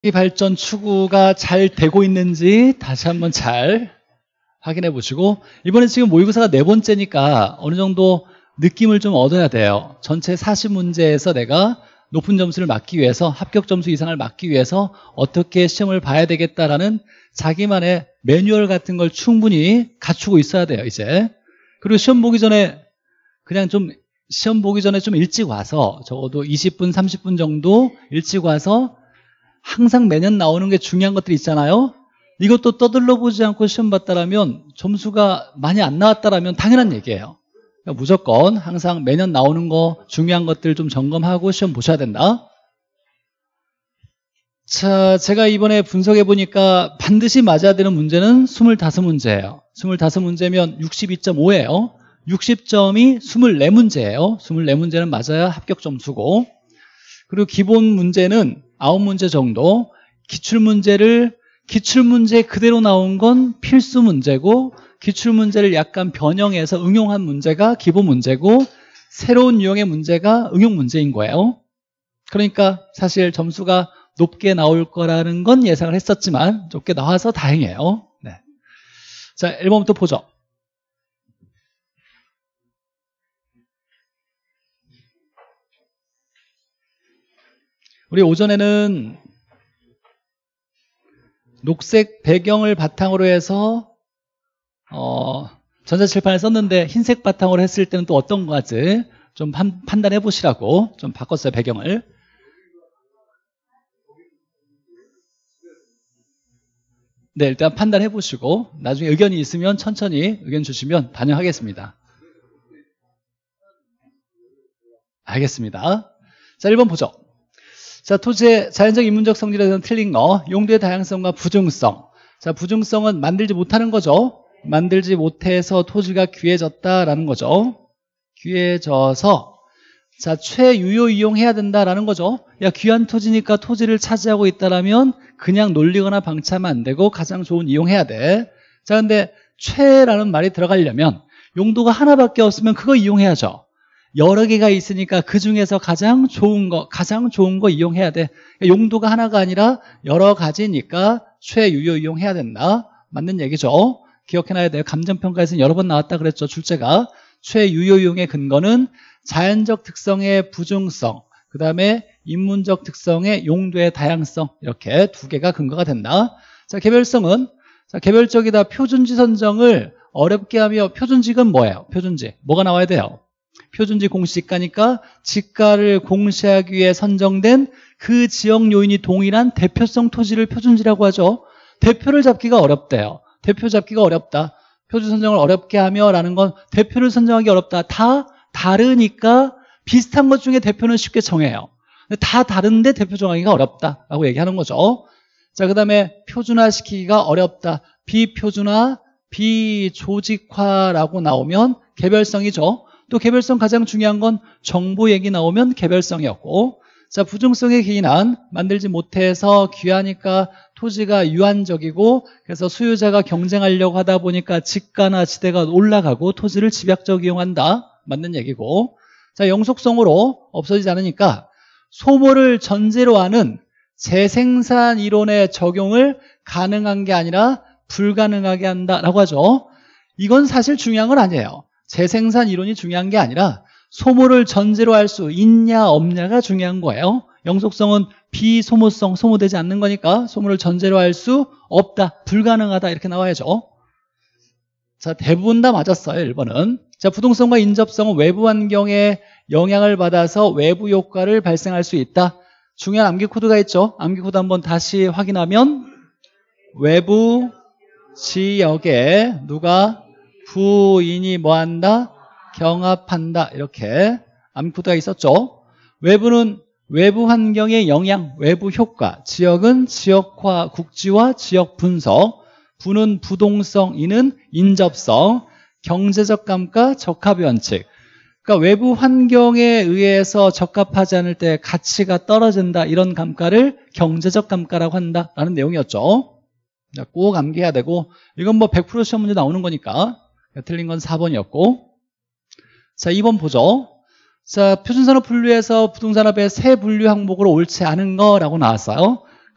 발전 추구가 잘 되고 있는지 다시 한번 잘 확인해 보시고, 이번에 지금 모의고사가 4번째니까 어느 정도 느낌을 좀 얻어야 돼요. 전체 40문제에서 내가 높은 점수를 맞기 위해서, 합격 점수 이상을 맞기 위해서 어떻게 시험을 봐야 되겠다라는 자기만의 매뉴얼 같은 걸 충분히 갖추고 있어야 돼요, 이제. 그리고 시험 보기 전에 시험 보기 전에 좀 일찍 와서, 적어도 20분, 30분 정도 일찍 와서 항상 매년 나오는 게 중요한 것들이 있잖아요. 이것도 떠들러 보지 않고 시험 봤다라면, 점수가 많이 안 나왔다라면 당연한 얘기예요. 그러니까 무조건 항상 매년 나오는 거, 중요한 것들 좀 점검하고 시험 보셔야 된다. 자, 제가 이번에 분석해 보니까 반드시 맞아야 되는 문제는 25문제예요. 25문제면 62.5예요. 60점이 24문제예요. 24문제는 맞아야 합격 점수고, 그리고 기본 문제는 9문제 정도, 기출문제 그대로 나온 건 필수 문제고, 기출문제를 약간 변형해서 응용한 문제가 기본 문제고, 새로운 유형의 문제가 응용 문제인 거예요. 그러니까 사실 점수가 높게 나올 거라는 건 예상을 했었지만 높게 나와서 다행이에요. 네. 자, 1번부터 보죠. 우리 오전에는 녹색 배경을 바탕으로 해서 전자칠판을 썼는데, 흰색 바탕으로 했을 때는 또 어떤 거지 좀 판단해 보시라고 좀 바꿨어요, 배경을. 네, 일단 판단해 보시고 나중에 의견이 있으면 천천히 의견 주시면 반영하겠습니다. 알겠습니다. 자, 1번 보죠. 자, 토지의 자연적 인문적 성질에서는 틀린 거, 용도의 다양성과 부중성. 자, 부중성은 만들지 못하는 거죠. 만들지 못해서 토지가 귀해졌다라는 거죠. 귀해져서, 자, 최유효 이용해야 된다라는 거죠. 야, 귀한 토지니까 토지를 차지하고 있다라면 그냥 놀리거나 방치하면 안 되고 가장 좋은 이용해야 돼. 자, 근데 최라는 말이 들어가려면 용도가 하나밖에 없으면 그거 이용해야죠. 여러 개가 있으니까 그 중에서 가장 좋은 거 이용해야 돼. 용도가 하나가 아니라 여러 가지니까 최유효 이용해야 된다. 맞는 얘기죠. 기억해놔야 돼요. 감정평가에서는 여러 번 나왔다 그랬죠. 출제가. 최유효 이용의 근거는 자연적 특성의 부중성, 그 다음에 인문적 특성의 용도의 다양성, 이렇게 두 개가 근거가 된다. 자, 개별성은, 자, 개별적이다. 표준지 선정을 어렵게 하며, 표준지는 뭐예요? 표준지 뭐가 나와야 돼요? 표준지 공시지가니까 지가를 공시하기 위해 선정된 그 지역 요인이 동일한 대표성 토지를 표준지라고 하죠. 대표를 잡기가 어렵대요. 대표 잡기가 어렵다. 표준 선정을 어렵게 하며 라는 건 대표를 선정하기 어렵다. 다 다르니까 비슷한 것 중에 대표는 쉽게 정해요. 근데 다 다른데 대표 정하기가 어렵다라고 얘기하는 거죠. 자, 그 다음에 표준화시키기가 어렵다. 비표준화, 비조직화라고 나오면 개별성이죠. 또 개별성 가장 중요한 건 정보 얘기 나오면 개별성이었고, 자, 부중성의 기인한, 만들지 못해서 귀하니까 토지가 유한적이고, 그래서 소유자가 경쟁하려고 하다 보니까 지가나 지대가 올라가고 토지를 집약적 이용한다. 맞는 얘기고, 자, 영속성으로 없어지지 않으니까 소모를 전제로 하는 재생산 이론의 적용을 가능한 게 아니라 불가능하게 한다라고 하죠. 이건 사실 중요한 건 아니에요. 재생산 이론이 중요한 게 아니라 소모를 전제로 할 수 있냐 없냐가 중요한 거예요. 영속성은 비소모성, 소모되지 않는 거니까 소모를 전제로 할 수 없다, 불가능하다 이렇게 나와야죠. 자, 대부분 다 맞았어요, 1번은. 자, 부동성과 인접성은 외부 환경에 영향을 받아서 외부 효과를 발생할 수 있다. 중요한 암기 코드가 있죠. 암기 코드 한번 다시 확인하면, 외부 지역에 누가 부인이 뭐한다? 경합한다. 이렇게 암기 코드가 있었죠. 외부는 외부 환경의 영향, 외부 효과. 지역은 지역화, 국지화, 지역 분석. 부는 부동성, 이는 인접성. 경제적 감가, 적합 원칙. 그러니까 외부 환경에 의해서 적합하지 않을 때 가치가 떨어진다. 이런 감가를 경제적 감가라고 한다라는 내용이었죠. 꼭 암기해야 되고, 이건 뭐 100% 시험 문제 나오는 거니까. 틀린 건 4번이었고. 자, 2번 보죠. 자, 표준산업 분류에서 부동산업의 세 분류 항목으로 옳지 않은 거라고 나왔어요.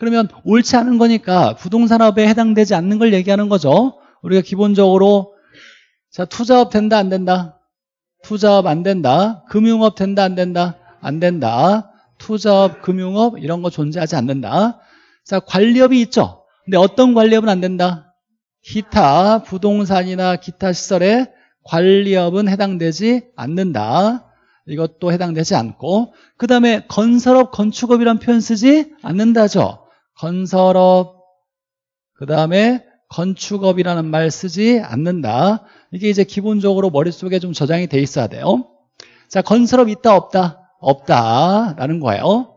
그러면 옳지 않은 거니까 부동산업에 해당되지 않는 걸 얘기하는 거죠. 우리가 기본적으로 자, 투자업 된다 안 된다? 투자업 안 된다. 금융업 된다 안 된다? 안 된다. 투자업, 금융업 이런 거 존재하지 않는다. 자, 관리업이 있죠. 근데 어떤 관리업은 안 된다? 기타 부동산이나 기타 시설에 관리업은 해당되지 않는다. 이것도 해당되지 않고, 그 다음에 건설업, 건축업이란 표현 쓰지 않는다죠. 건설업, 그 다음에 건축업이라는 말 쓰지 않는다. 이게 이제 기본적으로 머릿속에 좀 저장이 돼 있어야 돼요. 자, 건설업 있다 없다? 없다라는 거예요.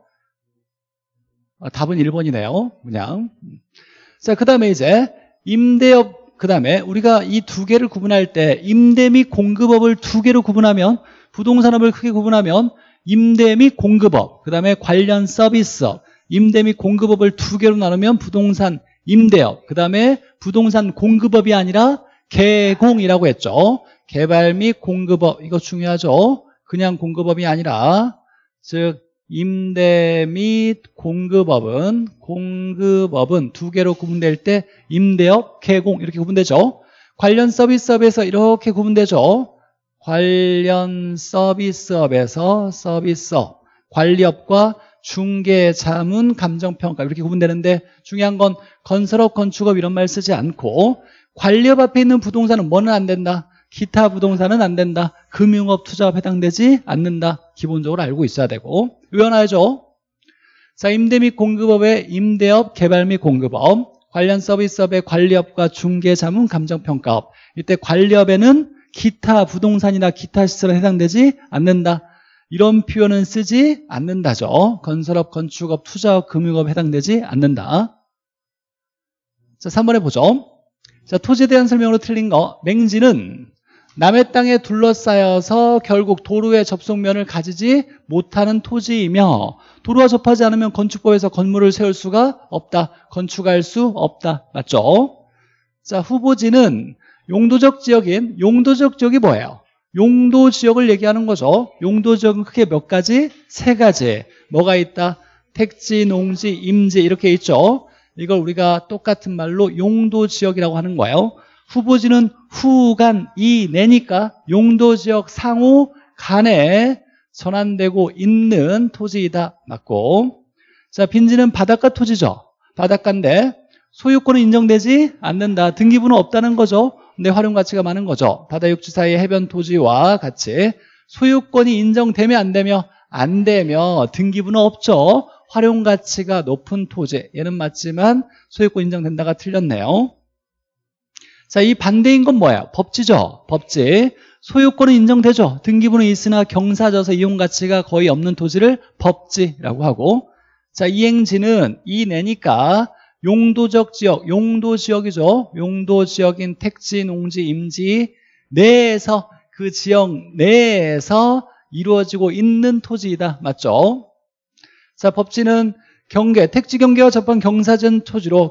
답은 1번이네요. 그냥. 자, 그 다음에 이제 임대업, 그 다음에 우리가 이 두 개를 구분할 때 임대 및 공급업을 두 개로 구분하면, 부동산업을 크게 구분하면 임대 및 공급업, 그 다음에 관련 서비스업, 임대 및 공급업을 두 개로 나누면 부동산 임대업, 그 다음에 부동산 공급업이 아니라 개공이라고 했죠. 개발 및 공급업, 이거 중요하죠. 그냥 공급업이 아니라, 즉 임대 및 공급업은 두 개로 구분될 때 임대업, 개공 이렇게 구분되죠. 관련 서비스업에서 이렇게 구분되죠. 관련 서비스업에서 서비스업, 관리업과 중개, 자문, 감정평가 이렇게 구분되는데, 중요한 건 건설업, 건축업 이런 말 쓰지 않고, 관리업 앞에 있는 부동산은 뭐는 안 된다? 기타 부동산은 안 된다. 금융업, 투자업 해당되지 않는다. 기본적으로 알고 있어야 되고, 외워놔야죠. 자, 임대 및 공급업의 임대업, 개발 및 공급업, 관련 서비스업의 관리업과 중개, 자문, 감정평가업. 이때 관리업에는 기타 부동산이나 기타 시설은 해당되지 않는다. 이런 표현은 쓰지 않는다죠. 건설업, 건축업, 투자업, 금융업 해당되지 않는다. 자, 3번에 보죠. 자, 토지에 대한 설명으로 틀린 거. 맹지는 남의 땅에 둘러싸여서 결국 도로의 접속면을 가지지 못하는 토지이며, 도로와 접하지 않으면 건축법에서 건물을 세울 수가 없다. 건축할 수 없다. 맞죠? 자, 후보지는 용도적 지역인, 용도적 지역이 뭐예요? 용도 지역을 얘기하는 거죠. 용도 지역은 크게 몇 가지? 세 가지. 뭐가 있다? 택지, 농지, 임지 이렇게 있죠. 이걸 우리가 똑같은 말로 용도 지역이라고 하는 거예요. 후보지는 후간, 이, 내니까 용도 지역 상호 간에 전환되고 있는 토지이다. 맞고. 자, 빈지는 바닷가 토지죠. 바닷가인데 소유권은 인정되지 않는다. 등기부는 없다는 거죠. 근데 활용 가치가 많은 거죠. 바다 육지 사이의 해변 토지와 같이 소유권이 인정되며 안 되며? 안 되며 등기부는 없죠. 활용 가치가 높은 토지. 얘는 맞지만 소유권 인정된다가 틀렸네요. 자, 이 반대인 건 뭐예요? 법지죠. 법지. 소유권은 인정되죠. 등기부는 있으나 경사져서 이용 가치가 거의 없는 토지를 법지라고 하고, 자, 이행지는 이내니까 용도적 지역, 용도 지역이죠. 용도 지역인 택지, 농지, 임지 내에서, 그 지역 내에서 이루어지고 있는 토지이다. 맞죠? 자, 법지는 경계, 택지 경계와 접한 경사된 토지로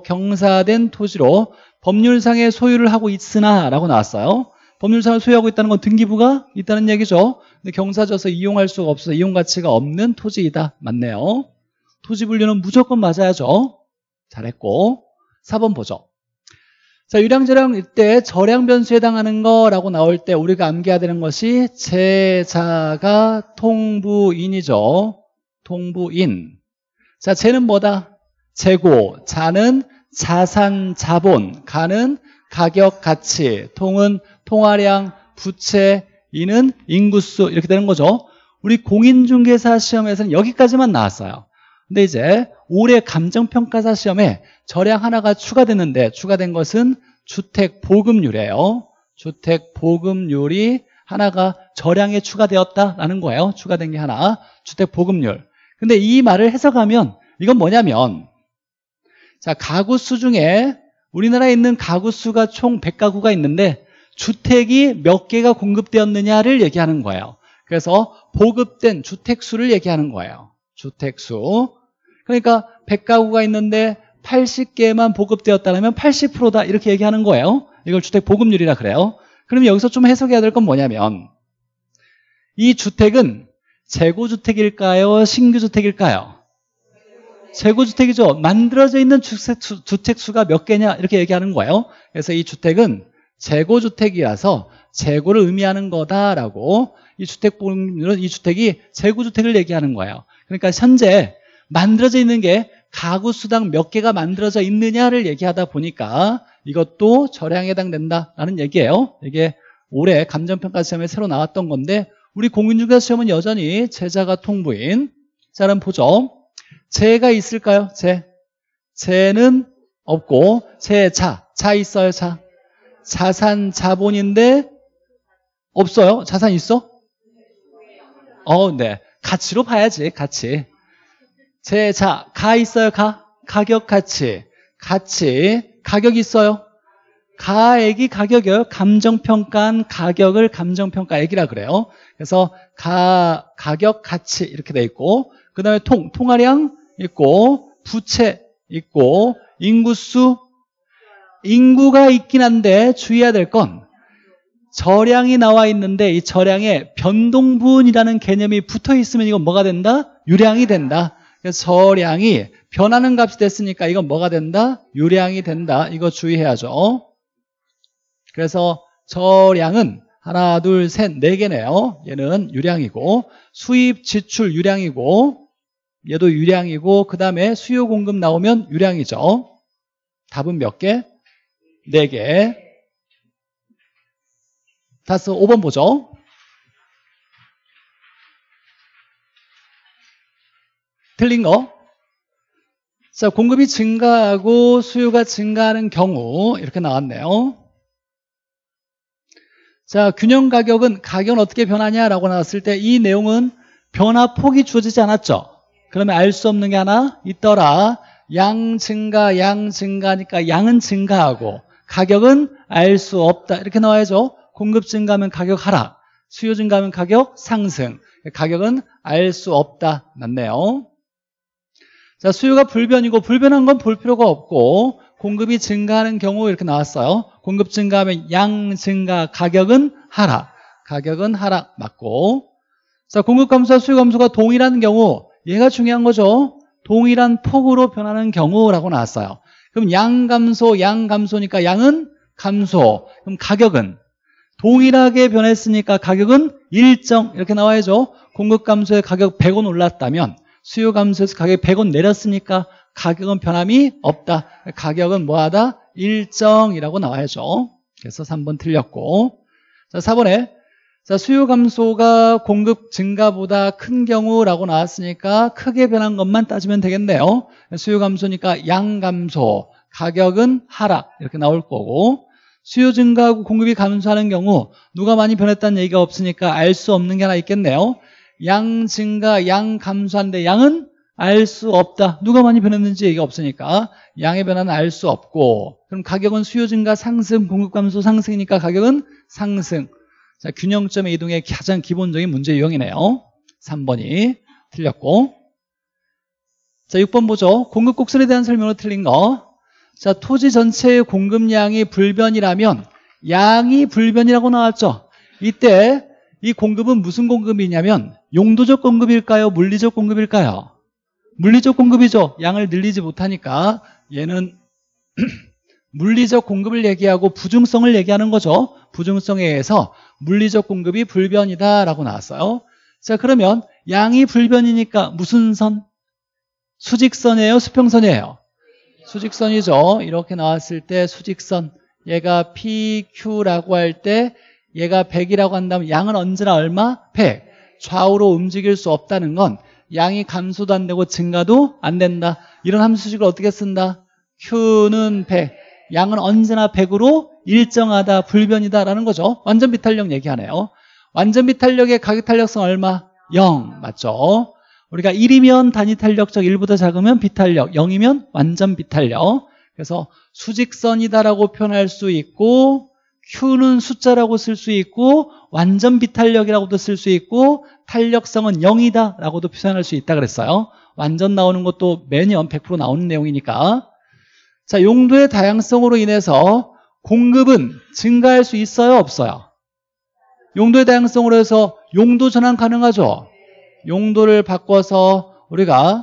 법률상의 소유를 하고 있으나 라고 나왔어요. 법률상을 소유하고 있다는 건 등기부가 있다는 얘기죠. 근데 경사져서 이용할 수가 없어서 이용 가치가 없는 토지이다. 맞네요. 토지 분류는 무조건 맞아야죠. 잘했고. 4번 보죠. 자, 유량저량 이때 저량 변수에 해당하는 거라고 나올 때 우리가 암기해야 되는 것이 재자가 통부인이죠. 통부인. 자, 재는 뭐다? 재고. 자는 자산, 자본. 가는 가격, 가치. 통은 통화량, 부채. 인은 인구수. 이렇게 되는 거죠. 우리 공인중개사 시험에서는 여기까지만 나왔어요. 근데 이제 올해 감정평가사 시험에 저량 하나가 추가됐는데, 추가된 것은 주택보급률이에요. 주택보급률이 하나가 저량에 추가되었다라는 거예요. 추가된 게 하나, 주택보급률. 근데 이 말을 해석하면 이건 뭐냐면, 자, 가구수 중에 우리나라에 있는 가구수가 총 100가구가 있는데 주택이 몇 개가 공급되었느냐를 얘기하는 거예요. 그래서 보급된 주택수를 얘기하는 거예요. 주택수. 그러니까 100가구가 있는데 80개만 보급되었다면 80%다 이렇게 얘기하는 거예요. 이걸 주택보급률이라 그래요. 그럼 여기서 좀 해석해야 될 건 뭐냐면, 이 주택은 재고주택일까요? 신규주택일까요? 재고주택이죠. 만들어져 있는 주택 수가 몇 개냐 이렇게 얘기하는 거예요. 그래서 이 주택은 재고주택이라서 재고를 의미하는 거다라고 이 주택법률은 이 주택이 재고주택을 얘기하는 거예요. 그러니까 현재 만들어져 있는 게 가구 수당 몇 개가 만들어져 있느냐를 얘기하다 보니까 이것도 절량에 해당된다라는 얘기예요. 이게 올해 감정평가 시험에 새로 나왔던 건데 우리 공인중개사 시험은 여전히 제자가 통부인. 자, 그럼 보죠. 재가 있을까요? 재는 없고 자 있어요. 자산 자본인데 없어요. 자산 있어? 네. 가치로 봐야지. 가치. 가 있어요. 가격 가치. 가격 있어요. 가액이 가격이에요. 감정평가한 가격을 감정평가액이라 그래요. 그래서 가격 가치 이렇게 돼 있고 그 다음에 통화량 있고 부채 있고 인구수 인구가 있긴 한데 주의해야 될 건 절량이 나와 있는데 이 절량에 변동분이라는 개념이 붙어 있으면 이건 뭐가 된다? 유량이 된다. 그래서 절량이 변하는 값이 됐으니까 이건 뭐가 된다? 유량이 된다. 이거 주의해야죠. 그래서 절량은 하나, 둘, 셋, 네 개네요. 얘는 유량이고 수입, 지출 유량이고 얘도 유량이고 그 다음에 수요, 공급 나오면 유량이죠. 답은 몇 개? 4개. 다시 5번 보죠. 틀린 거. 자, 공급이 증가하고 수요가 증가하는 경우 이렇게 나왔네요. 자, 균형 가격은 가격은 어떻게 변하냐라고 나왔을 때 이 내용은 변화폭이 주어지지 않았죠. 그러면 알 수 없는 게 하나 있더라. 양 증가니까 양은 증가하고 가격은 알 수 없다. 이렇게 나와야죠. 공급 증가하면 가격 하락, 수요 증가하면 가격 상승. 가격은 알 수 없다. 맞네요. 자, 수요가 불변이고 불변한 건 볼 필요가 없고 공급이 증가하는 경우 이렇게 나왔어요. 공급 증가하면 양 증가, 가격은 하락. 맞고. 자, 공급 감소와 수요 감소가 동일한 경우 얘가 중요한 거죠. 동일한 폭으로 변하는 경우라고 나왔어요. 그럼 양 감소니까 양은 감소. 그럼 가격은 동일하게 변했으니까 가격은 일정 이렇게 나와야죠. 공급 감소에 가격 100원 올랐다면 수요 감소에서 가격이 100원 내렸으니까 가격은 변함이 없다. 가격은 뭐하다? 일정이라고 나와야죠. 그래서 3번 틀렸고. 자, 4번에 자, 수요 감소가 공급 증가보다 큰 경우라고 나왔으니까 크게 변한 것만 따지면 되겠네요. 수요 감소니까 양 감소, 가격은 하락 이렇게 나올 거고 수요 증가하고 공급이 감소하는 경우 누가 많이 변했다는 얘기가 없으니까 알 수 없는 게 하나 있겠네요. 양 증가, 양 감소한데 양은 알 수 없다. 누가 많이 변했는지 얘기가 없으니까 양의 변화는 알 수 없고 그럼 가격은 수요 증가 상승, 공급 감소 상승이니까 가격은 상승. 자, 균형점의 이동의 가장 기본적인 문제 유형이네요. 3번이 틀렸고. 자, 6번 보죠. 공급 곡선에 대한 설명으로 틀린 거. 자, 토지 전체의 공급량이 불변이라면 양이 불변이라고 나왔죠. 이때 이 공급은 무슨 공급이냐면 용도적 공급일까요? 물리적 공급일까요? 물리적 공급이죠. 양을 늘리지 못하니까 얘는 물리적 공급을 얘기하고 부중성을 얘기하는 거죠. 부중성에 의해서 물리적 공급이 불변이다라고 나왔어요. 자, 그러면 양이 불변이니까 무슨 선? 수직선이에요? 수평선이에요? 수직선이죠. 이렇게 나왔을 때 수직선 얘가 PQ라고 할 때 얘가 100이라고 한다면 양은 언제나 얼마? 100. 좌우로 움직일 수 없다는 건 양이 감소도 안 되고 증가도 안 된다. 이런 함수식을 어떻게 쓴다? Q는 100. 양은 언제나 100으로 일정하다, 불변이다라는 거죠. 완전 비탄력 얘기하네요. 완전 비탄력의 가격 탄력성 얼마? 0. 맞죠? 우리가 1이면 단위 탄력적 1보다 작으면 비탄력, 0이면 완전 비탄력. 그래서 수직선이다라고 표현할 수 있고 Q는 숫자라고 쓸 수 있고 완전 비탄력이라고도 쓸 수 있고 탄력성은 0이다 라고도 표현할 수 있다 그랬어요. 완전 나오는 것도 매년 100% 나오는 내용이니까. 자, 용도의 다양성으로 인해서 공급은 증가할 수 있어요? 없어요? 용도의 다양성으로 해서 용도 전환 가능하죠? 용도를 바꿔서 우리가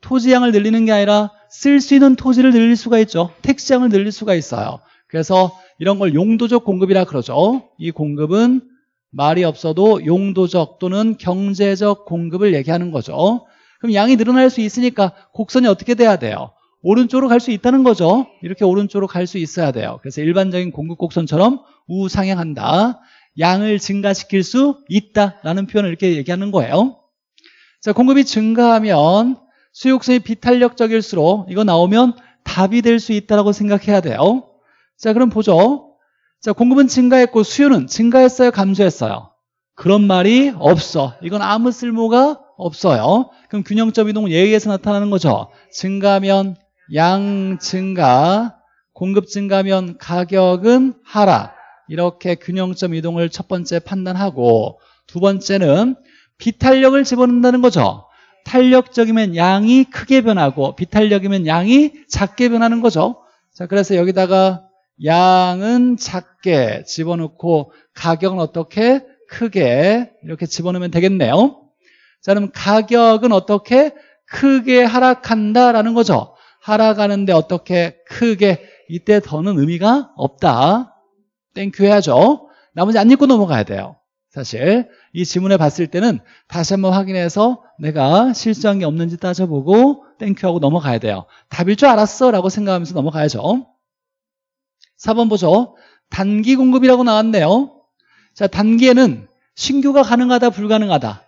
토지량을 늘리는 게 아니라 쓸 수 있는 토지를 늘릴 수가 있죠. 택지량을 늘릴 수가 있어요. 그래서 이런 걸 용도적 공급이라 그러죠. 이 공급은 말이 없어도 용도적 또는 경제적 공급을 얘기하는 거죠. 그럼 양이 늘어날 수 있으니까 곡선이 어떻게 돼야 돼요? 오른쪽으로 갈 수 있다는 거죠. 이렇게 오른쪽으로 갈 수 있어야 돼요. 그래서 일반적인 공급 곡선처럼 우상향한다. 양을 증가시킬 수 있다라는 표현을 이렇게 얘기하는 거예요. 자, 공급이 증가하면 수요곡선이 비탄력적일수록 이거 나오면 답이 될 수 있다고 생각해야 돼요. 자, 그럼 보죠. 자, 공급은 증가했고 수요는 증가했어요, 감소했어요? 그런 말이 없어. 이건 아무 쓸모가 없어요. 그럼 균형점 이동은 얘에 의해서 나타나는 거죠. 증가하면 양 증가, 공급 증가하면 가격은 하락. 이렇게 균형점 이동을 첫 번째 판단하고, 두 번째는 비탄력을 집어넣는다는 거죠. 탄력적이면 양이 크게 변하고 비탄력이면 양이 작게 변하는 거죠. 자, 그래서 여기다가 양은 작게 집어넣고 가격은 어떻게? 크게 이렇게 집어넣으면 되겠네요. 자, 그럼 가격은 어떻게? 크게 하락한다라는 거죠. 하락하는데 어떻게? 크게. 이때 더는 의미가 없다. 땡큐 해야죠. 나머지 안 읽고 넘어가야 돼요. 사실 이 지문에 봤을 때는 다시 한번 확인해서 내가 실수한 게 없는지 따져보고 땡큐하고 넘어가야 돼요. 답일 줄 알았어 라고 생각하면서 넘어가야죠. 4번 보죠. 단기 공급이라고 나왔네요. 자, 단기에는 신규가 가능하다, 불가능하다?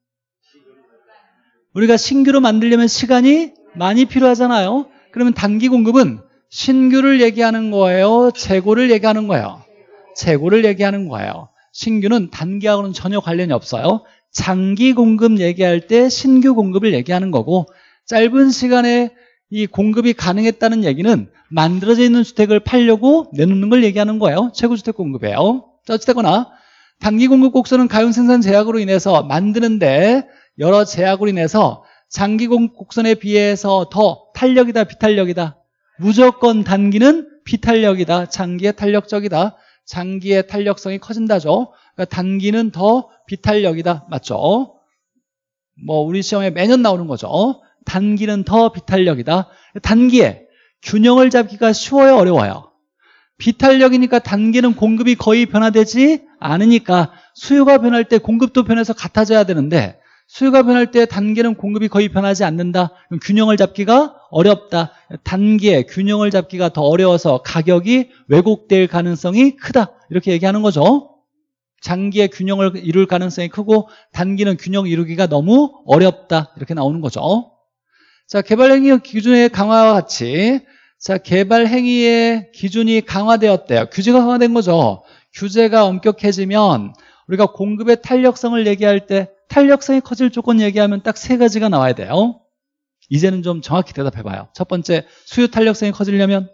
우리가 신규로 만들려면 시간이 많이 필요하잖아요. 그러면 단기 공급은 신규를 얘기하는 거예요? 재고를 얘기하는 거예요? 재고를 얘기하는 거예요. 신규는 단기하고는 전혀 관련이 없어요. 장기 공급 얘기할 때 신규 공급을 얘기하는 거고, 짧은 시간에 이 공급이 가능했다는 얘기는 만들어져 있는 주택을 팔려고 내놓는 걸 얘기하는 거예요. 최고주택 공급이에요. 자, 어찌됐거나 단기 공급 곡선은 가용 생산 제약으로 인해서 만드는데 여러 제약으로 인해서 장기 공급 곡선에 비해서 더 탄력이다, 비탄력이다? 무조건 단기는 비탄력이다. 장기의 탄력적이다. 장기의 탄력성이 커진다죠. 그러니까 단기는 더 비탄력이다. 맞죠? 뭐 우리 시험에 매년 나오는 거죠. 단기는 더 비탄력이다. 단기에 균형을 잡기가 쉬워요, 어려워요? 비탄력이니까 단기는 공급이 거의 변화되지 않으니까 수요가 변할 때 공급도 변해서 같아져야 되는데, 수요가 변할 때 단기는 공급이 거의 변하지 않는다. 그럼 균형을 잡기가 어렵다. 단기에 균형을 잡기가 더 어려워서 가격이 왜곡될 가능성이 크다. 이렇게 얘기하는 거죠. 장기에 균형을 이룰 가능성이 크고 단기는 균형 이루기가 너무 어렵다. 이렇게 나오는 거죠. 자, 개발행위 기준의 강화와 같이, 자, 개발행위의 기준이 강화되었대요. 규제가 강화된 거죠. 규제가 엄격해지면 우리가 공급의 탄력성을 얘기할 때 탄력성이 커질 조건 얘기하면 딱 세 가지가 나와야 돼요. 이제는 좀 정확히 대답해봐요. 첫 번째, 수요 탄력성이 커지려면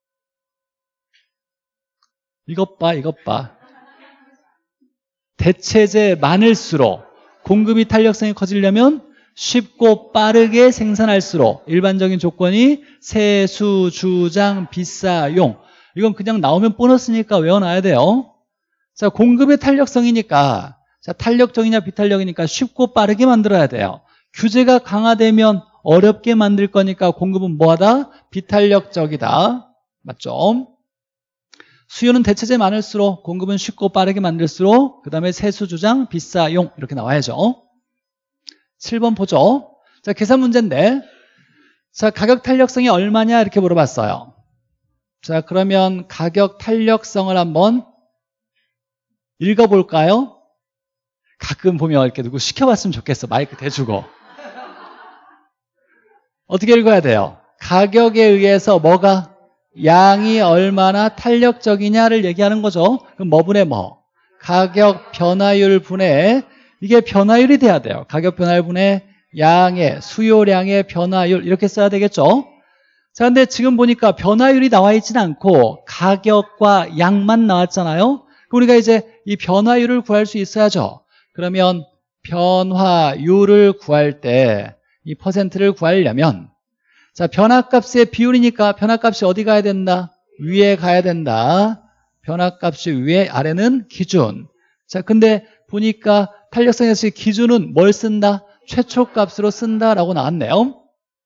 이것 봐. 대체재 많을수록 공급이 탄력성이 커지려면 쉽고 빠르게 생산할수록 일반적인 조건이 세수, 주장, 비싸용. 이건 그냥 나오면 보너스니까 외워놔야 돼요. 자, 공급의 탄력성이니까, 자, 탄력적이냐 비탄력이니까 쉽고 빠르게 만들어야 돼요. 규제가 강화되면 어렵게 만들 거니까 공급은 뭐하다? 비탄력적이다. 맞죠? 수요는 대체재 많을수록 공급은 쉽고 빠르게 만들수록, 그 다음에 세수, 주장, 비싸용 이렇게 나와야죠. 7번 보죠. 자, 계산 문제인데, 자, 가격 탄력성이 얼마냐 이렇게 물어봤어요. 자, 그러면 가격 탄력성을 한번 읽어볼까요? 가끔 보면 이렇게 누구 시켜봤으면 좋겠어. 마이크 대주고. 어떻게 읽어야 돼요? 가격에 의해서 뭐가? 양이 얼마나 탄력적이냐를 얘기하는 거죠. 그럼 뭐 분의 뭐? 가격 변화율 분의, 이게 변화율이 돼야 돼요. 가격 변화율 분의 양의, 수요량의 변화율, 이렇게 써야 되겠죠. 자, 근데 지금 보니까 변화율이 나와 있지는 않고 가격과 양만 나왔잖아요. 우리가 이제 이 변화율을 구할 수 있어야죠. 그러면 변화율을 구할 때 이 퍼센트를 구하려면, 자, 변화값의 비율이니까 변화값이 어디 가야 된다? 위에 가야 된다. 변화값이 위에, 아래는 기준. 자, 근데 보니까 탄력성에서 기준은 뭘 쓴다? 최초값으로 쓴다라고 나왔네요.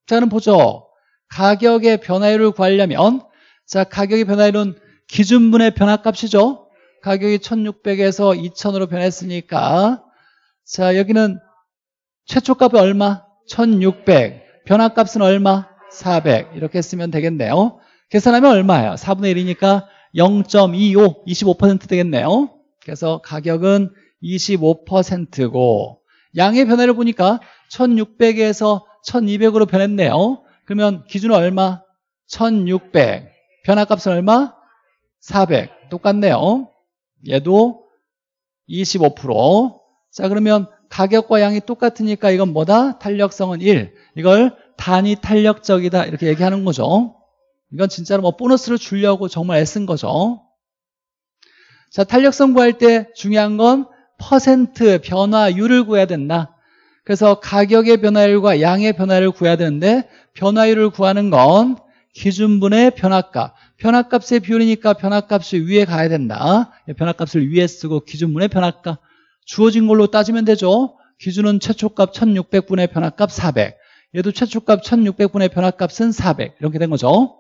자, 그럼 보죠. 가격의 변화율을 구하려면, 자, 가격의 변화율은 기준분의 변화값이죠. 가격이 1600에서 2000으로 변했으니까, 자, 여기는 최초값이 얼마? 1600. 변화값은 얼마? 400. 이렇게 쓰면 되겠네요. 계산하면 얼마예요? 4분의 1이니까 0.25, 25% 되겠네요. 그래서 가격은 25%고, 양의 변화를 보니까 1600에서 1200으로 변했네요. 그러면 기준은 얼마? 1600. 변화값은 얼마? 400. 똑같네요. 얘도 25%. 자, 그러면 가격과 양이 똑같으니까 이건 뭐다? 탄력성은 1. 이걸 단위 탄력적이다 이렇게 얘기하는 거죠. 이건 진짜로 뭐 보너스를 주려고 정말 애쓴 거죠. 자, 탄력성 구할 때 중요한 건 퍼센트 변화율을 구해야 된다. 그래서 가격의 변화율과 양의 변화율을 구해야 되는데, 변화율을 구하는 건 기준분의 변화값. 변화값의 비율이니까 변화값이 위에 가야 된다. 변화값을 위에 쓰고 기준분의 변화값. 주어진 걸로 따지면 되죠. 기준은 최초값 1600분의 변화값 400. 얘도 최초값 1600분의 변화값은 400. 이렇게 된 거죠.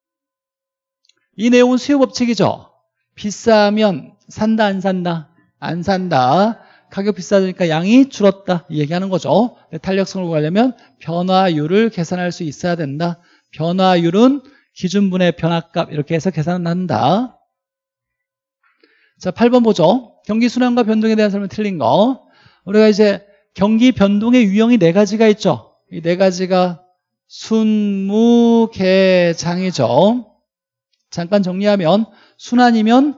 이 내용은 수요 법칙이죠. 비싸면 산다 안 산다? 안 산다. 가격 비싸지니까 양이 줄었다 이 얘기하는 거죠. 탄력성을 구하려면 변화율을 계산할 수 있어야 된다. 변화율은 기준분의 변화값 이렇게 해서 계산을 한다. 자, 8번 보죠. 경기 순환과 변동에 대한 설명 틀린 거. 우리가 이제 경기 변동의 유형이 4가지가 있죠. 이 4가지가 순무계장이죠. 잠깐 정리하면 순환이면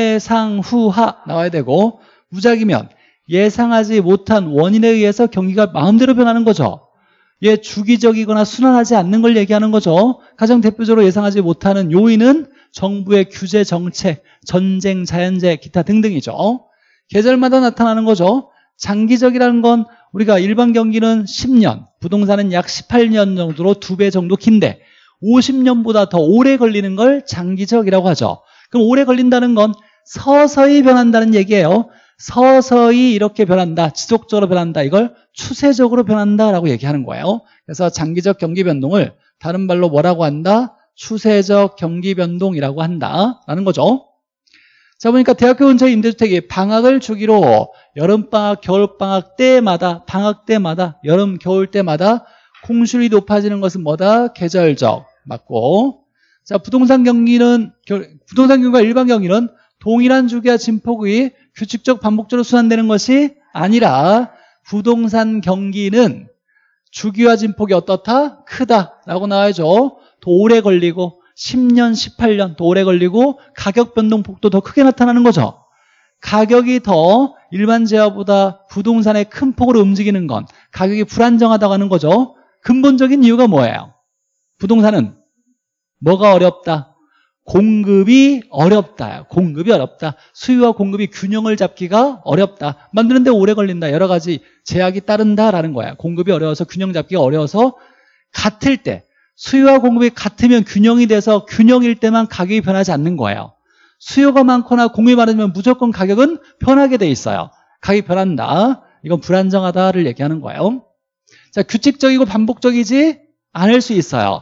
회상후하 나와야 되고, 무작이면 예상하지 못한 원인에 의해서 경기가 마음대로 변하는 거죠. 얘 주기적이거나 순환하지 않는 걸 얘기하는 거죠. 가장 대표적으로 예상하지 못하는 요인은 정부의 규제 정책, 전쟁, 자연재해, 기타 등등이죠. 계절마다 나타나는 거죠. 장기적이라는 건 우리가 일반 경기는 10년, 부동산은 약 18년 정도로 2배 정도 긴데 50년보다 더 오래 걸리는 걸 장기적이라고 하죠. 그럼 오래 걸린다는 건 서서히 변한다는 얘기예요. 서서히 이렇게 변한다, 지속적으로 변한다, 이걸 추세적으로 변한다라고 얘기하는 거예요. 그래서 장기적 경기 변동을 다른 말로 뭐라고 한다? 추세적 경기 변동이라고 한다라는 거죠. 자, 보니까 대학교 근처의 임대주택이 방학을 주기로 여름방학, 겨울방학 때마다, 방학 때마다, 여름, 겨울 때마다 공실이 높아지는 것은 뭐다? 계절적. 맞고. 자, 부동산 경기가 일반 경기는 동일한 주기와 진폭이 규칙적 반복적으로 순환되는 것이 아니라, 부동산 경기는 주기와 진폭이 어떻다? 크다라고 나와야죠. 더 오래 걸리고 10년, 18년 더 오래 걸리고 가격 변동폭도 더 크게 나타나는 거죠. 가격이 더 일반 재화보다 부동산의 큰 폭으로 움직이는 건 가격이 불안정하다고 하는 거죠. 근본적인 이유가 뭐예요? 부동산은 뭐가 어렵다? 공급이 어렵다. 공급이 어렵다. 수요와 공급이 균형을 잡기가 어렵다. 만드는데 오래 걸린다. 여러 가지 제약이 따른다라는 거야. 공급이 어려워서 균형 잡기가 어려워서, 같을 때 수요와 공급이 같으면 균형이 돼서 균형일 때만 가격이 변하지 않는 거예요. 수요가 많거나 공급이 많으면 무조건 가격은 변하게 돼 있어요. 가격이 변한다. 이건 불안정하다를 얘기하는 거예요. 자, 규칙적이고 반복적이지 않을 수 있어요.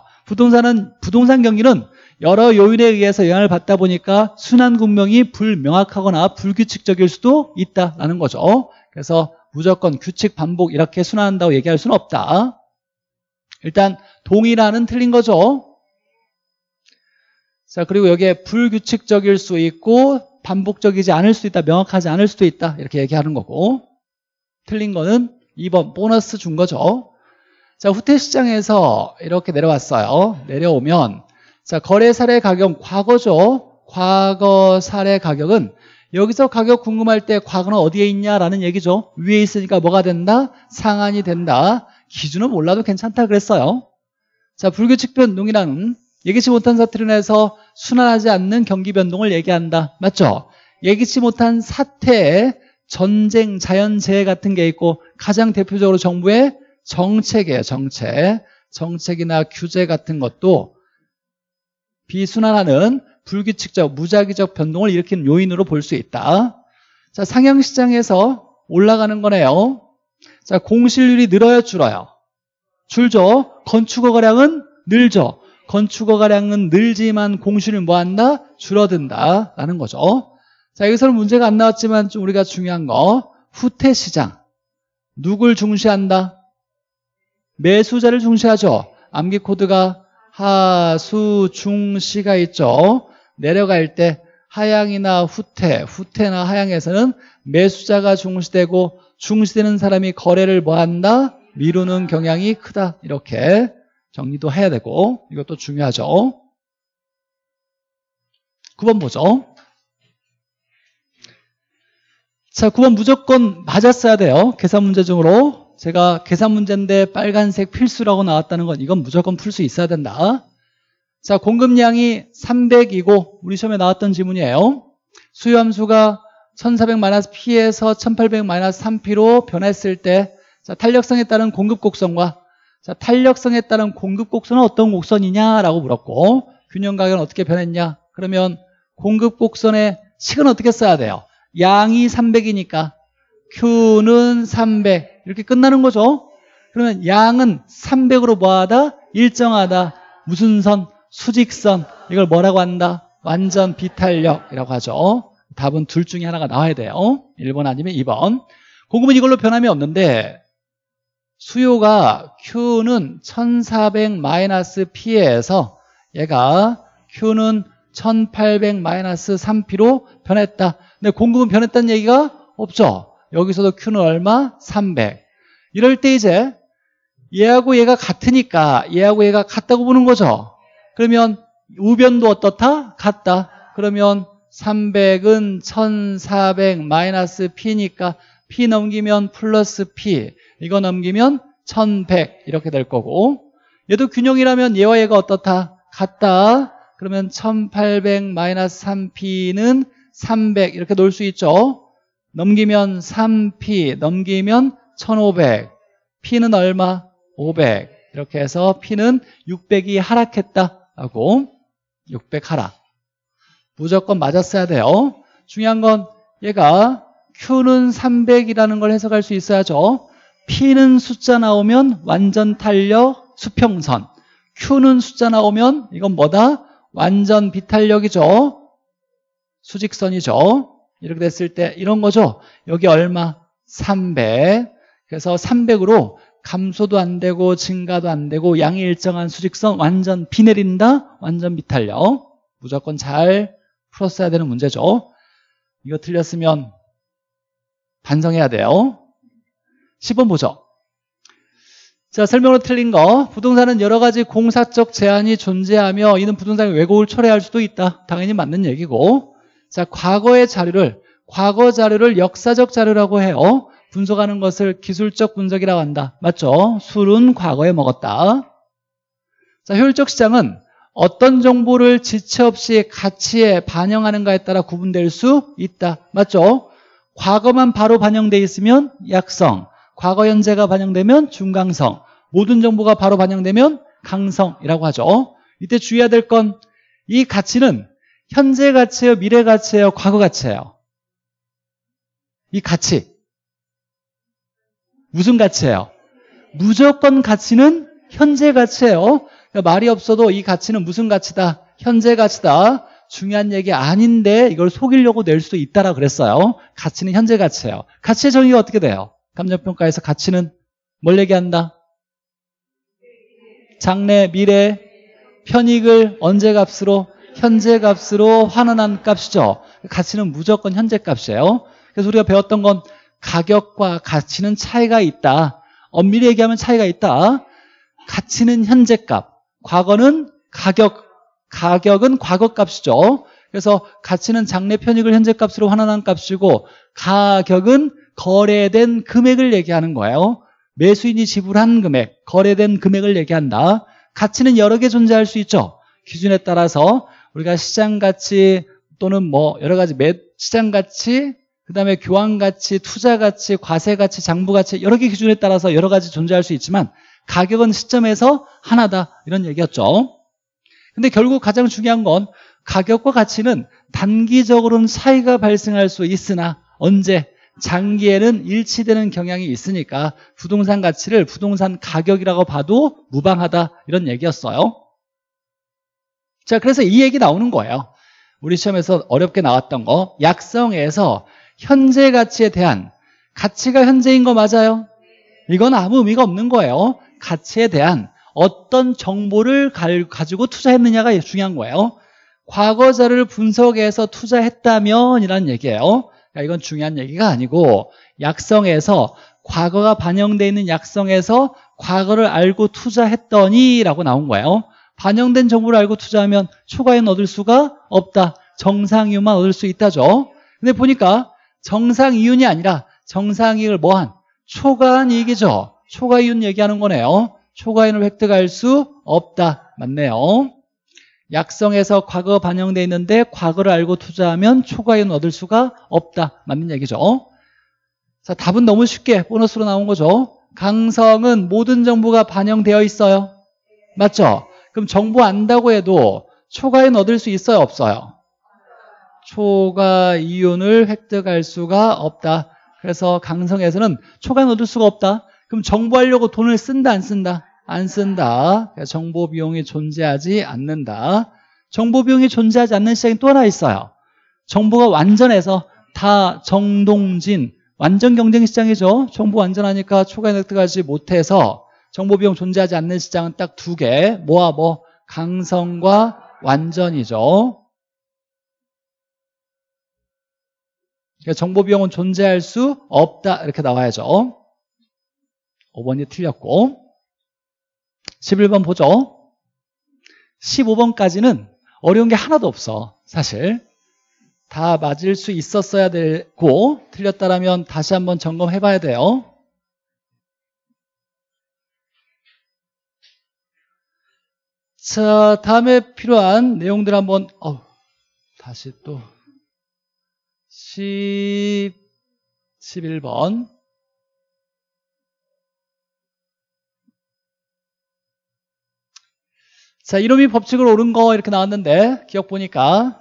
부동산 경기는 여러 요인에 의해서 영향을 받다 보니까 순환 국면이 불명확하거나 불규칙적일 수도 있다라는 거죠. 그래서 무조건 규칙 반복 이렇게 순환한다고 얘기할 수는 없다. 일단 동일한은 틀린 거죠. 자, 그리고 여기에 불규칙적일 수 있고 반복적이지 않을 수도 있다, 명확하지 않을 수도 있다 이렇게 얘기하는 거고, 틀린 거는 2번 보너스 준 거죠. 자, 후퇴시장에서 이렇게 내려왔어요. 내려오면, 자, 거래 사례 가격 과거죠. 과거 사례 가격은 여기서 가격 궁금할 때 과거는 어디에 있냐라는 얘기죠. 위에 있으니까 뭐가 된다? 상한이 된다. 기준은 몰라도 괜찮다 그랬어요. 자, 불규칙 변동이라는 예기치 못한 사태로 인해서 순환하지 않는 경기 변동을 얘기한다. 맞죠? 예기치 못한 사태, 전쟁, 자연재해 같은 게 있고, 가장 대표적으로 정부의 정책이에요. 정책이나 규제 같은 것도 비순환하는 불규칙적, 무작위적 변동을 일으키는 요인으로 볼 수 있다. 자, 상향시장에서 올라가는 거네요. 자, 공실률이 늘어요, 줄어요? 줄죠. 건축허 가량은 늘죠. 건축허 가량은 늘지만 공실은 뭐한다? 줄어든다 라는 거죠. 자, 여기서는 문제가 안 나왔지만 좀 우리가 중요한 거, 후퇴시장 누굴 중시한다? 매수자를 중시하죠. 암기 코드가 하수 중시가 있죠. 내려갈 때 하향이나 후퇴나 하향에서는 매수자가 중시되고 중시되는 사람이 거래를 뭐한다? 미루는 경향이 크다. 이렇게 정리도 해야 되고 이것도 중요하죠. 9번 보죠. 자, 9번 무조건 맞았어야 돼요. 계산 문제 중으로. 제가 계산 문제인데 빨간색 필수라고 나왔다는 건 이건 무조건 풀 수 있어야 된다. 자, 공급량이 300이고 우리 시험에 나왔던 지문이에요. 수요함수가 1400-P에서 1800-3P로 변했을 때 자, 탄력성에 따른 공급 곡선과 자, 탄력성에 따른 공급 곡선은 어떤 곡선이냐라고 물었고 균형 가격은 어떻게 변했냐? 그러면 공급 곡선의 식은 어떻게 써야 돼요? 양이 300이니까 Q는 300 이렇게 끝나는 거죠. 그러면 양은 300으로 뭐하다? 일정하다. 무슨 선? 수직선. 이걸 뭐라고 한다? 완전 비탄력이라고 하죠. 답은 둘 중에 하나가 나와야 돼요. 1번 아니면 2번. 공급은 이걸로 변함이 없는데 수요가 Q는 1400-P에서 얘가 Q는 1800-3P로 변했다. 근데 공급은 변했다는 얘기가 없죠. 여기서도 Q는 얼마? 300. 이럴 때 이제 얘하고 얘가 같으니까 얘하고 얘가 같다고 보는 거죠. 그러면 우변도 어떻다? 같다. 그러면 300은 1400-P니까 P 넘기면 플러스 P, 이거 넘기면 1100 이렇게 될 거고 얘도 균형이라면 얘와 얘가 어떻다? 같다. 그러면 1800-3P는 300 이렇게 놓을 수 있죠. 넘기면 3P, 넘기면 1500. P는 얼마? 500. 이렇게 해서 P는 600이 하락했다 하고 600 하락. 무조건 맞았어야 돼요. 중요한 건 얘가 Q는 300이라는 걸 해석할 수 있어야죠. P는 숫자 나오면 완전 탄력 수평선. Q는 숫자 나오면 이건 뭐다? 완전 비탄력이죠. 수직선이죠. 이렇게 됐을 때 이런 거죠. 여기 얼마? 300. 그래서 300으로 감소도 안 되고 증가도 안 되고 양이 일정한 수직선 완전 비 내린다. 완전 비탄력. 무조건 잘 풀었어야 되는 문제죠. 이거 틀렸으면 반성해야 돼요. 10번 보죠. 자, 설명으로 틀린 거. 부동산은 여러 가지 공사적 제한이 존재하며 이는 부동산의 왜곡을 초래할 수도 있다. 당연히 맞는 얘기고. 자, 과거 자료를 역사적 자료라고 해요. 분석하는 것을 기술적 분석이라고 한다. 맞죠? 술은 과거에 먹었다. 자, 효율적 시장은 어떤 정보를 지체 없이 가치에 반영하는가에 따라 구분될 수 있다. 맞죠? 과거만 바로 반영돼 있으면 약성, 과거 현재가 반영되면 중강성, 모든 정보가 바로 반영되면 강성이라고 하죠. 이때 주의해야 될 건 이 가치는 현재 가치예요, 미래 가치예요, 과거 가치예요? 이 가치 무슨 가치예요? 무조건 가치는 현재 가치예요. 그러니까 말이 없어도 이 가치는 무슨 가치다? 현재 가치다. 중요한 얘기 아닌데 이걸 속이려고 낼 수도 있다라고 그랬어요. 가치는 현재 가치예요. 가치의 정의가 어떻게 돼요? 감정평가에서 가치는 뭘 얘기한다? 장래, 미래, 편익을 언제 값으로? 현재 값으로 환원한 값이죠. 가치는 무조건 현재 값이에요. 그래서 우리가 배웠던 건 가격과 가치는 차이가 있다. 엄밀히 얘기하면 차이가 있다. 가치는 현재 값, 과거는 가격은 과거 값이죠. 그래서 가치는 장래 편익을 현재 값으로 환원한 값이고 가격은 거래된 금액을 얘기하는 거예요. 매수인이 지불한 금액, 거래된 금액을 얘기한다. 가치는 여러 개 존재할 수 있죠. 기준에 따라서 우리가 시장가치 또는 뭐 여러 가지 시장가치, 그 다음에 교환가치, 투자가치, 과세가치, 장부가치 여러 개 기준에 따라서 여러 가지 존재할 수 있지만 가격은 시점에서 하나다 이런 얘기였죠. 근데 결국 가장 중요한 건 가격과 가치는 단기적으로는 차이가 발생할 수 있으나 언제? 장기에는 일치되는 경향이 있으니까 부동산 가치를 부동산 가격이라고 봐도 무방하다 이런 얘기였어요. 자, 그래서 이 얘기 나오는 거예요. 우리 시험에서 어렵게 나왔던 거. 약성에서 현재 가치에 대한 가치가 현재인 거 맞아요? 이건 아무 의미가 없는 거예요. 가치에 대한 어떤 정보를 가지고 투자했느냐가 중요한 거예요. 과거 자료를 분석해서 투자했다면 이라는 얘기예요. 그러니까 이건 중요한 얘기가 아니고 약성에서 과거가 반영되어 있는 약성에서 과거를 알고 투자했더니 라고 나온 거예요. 반영된 정보를 알고 투자하면 초과이익 얻을 수가 없다. 정상이익만 얻을 수 있다죠. 근데 보니까 정상이익이 아니라 정상이익을 뭐한? 초과한 이익이죠. 초과이익 얘기하는 거네요. 초과이익을 획득할 수 없다. 맞네요. 약성에서 과거 반영되어 있는데 과거를 알고 투자하면 초과이익을 얻을 수가 없다. 맞는 얘기죠. 자, 답은 너무 쉽게 보너스로 나온 거죠. 강성은 모든 정보가 반영되어 있어요. 맞죠? 그럼 정보 안다고 해도 초과이익 얻을 수 있어요? 없어요? 초과이익을 획득할 수가 없다. 그래서 강성에서는 초과이익 얻을 수가 없다. 그럼 정보하려고 돈을 쓴다 안 쓴다? 안 쓴다. 정보 비용이 존재하지 않는다. 정보 비용이 존재하지 않는 시장이 또 하나 있어요. 정보가 완전해서 다 정동진, 완전 경쟁 시장이죠. 정보 완전하니까 초과이익 획득하지 못해서 정보 비용 존재하지 않는 시장은 딱 두 개. 뭐와 뭐? 강성과 완전이죠. 정보 비용은 존재할 수 없다. 이렇게 나와야죠. 5번이 틀렸고. 11번 보죠. 15번까지는 어려운 게 하나도 없어. 사실 다 맞을 수 있었어야 되고 틀렸다라면 다시 한번 점검해 봐야 돼요. 자, 다음에 필요한 내용들 한번 다시 또 11번 자, 이놈이 법칙으로 옳은 거 이렇게 나왔는데 기억 보니까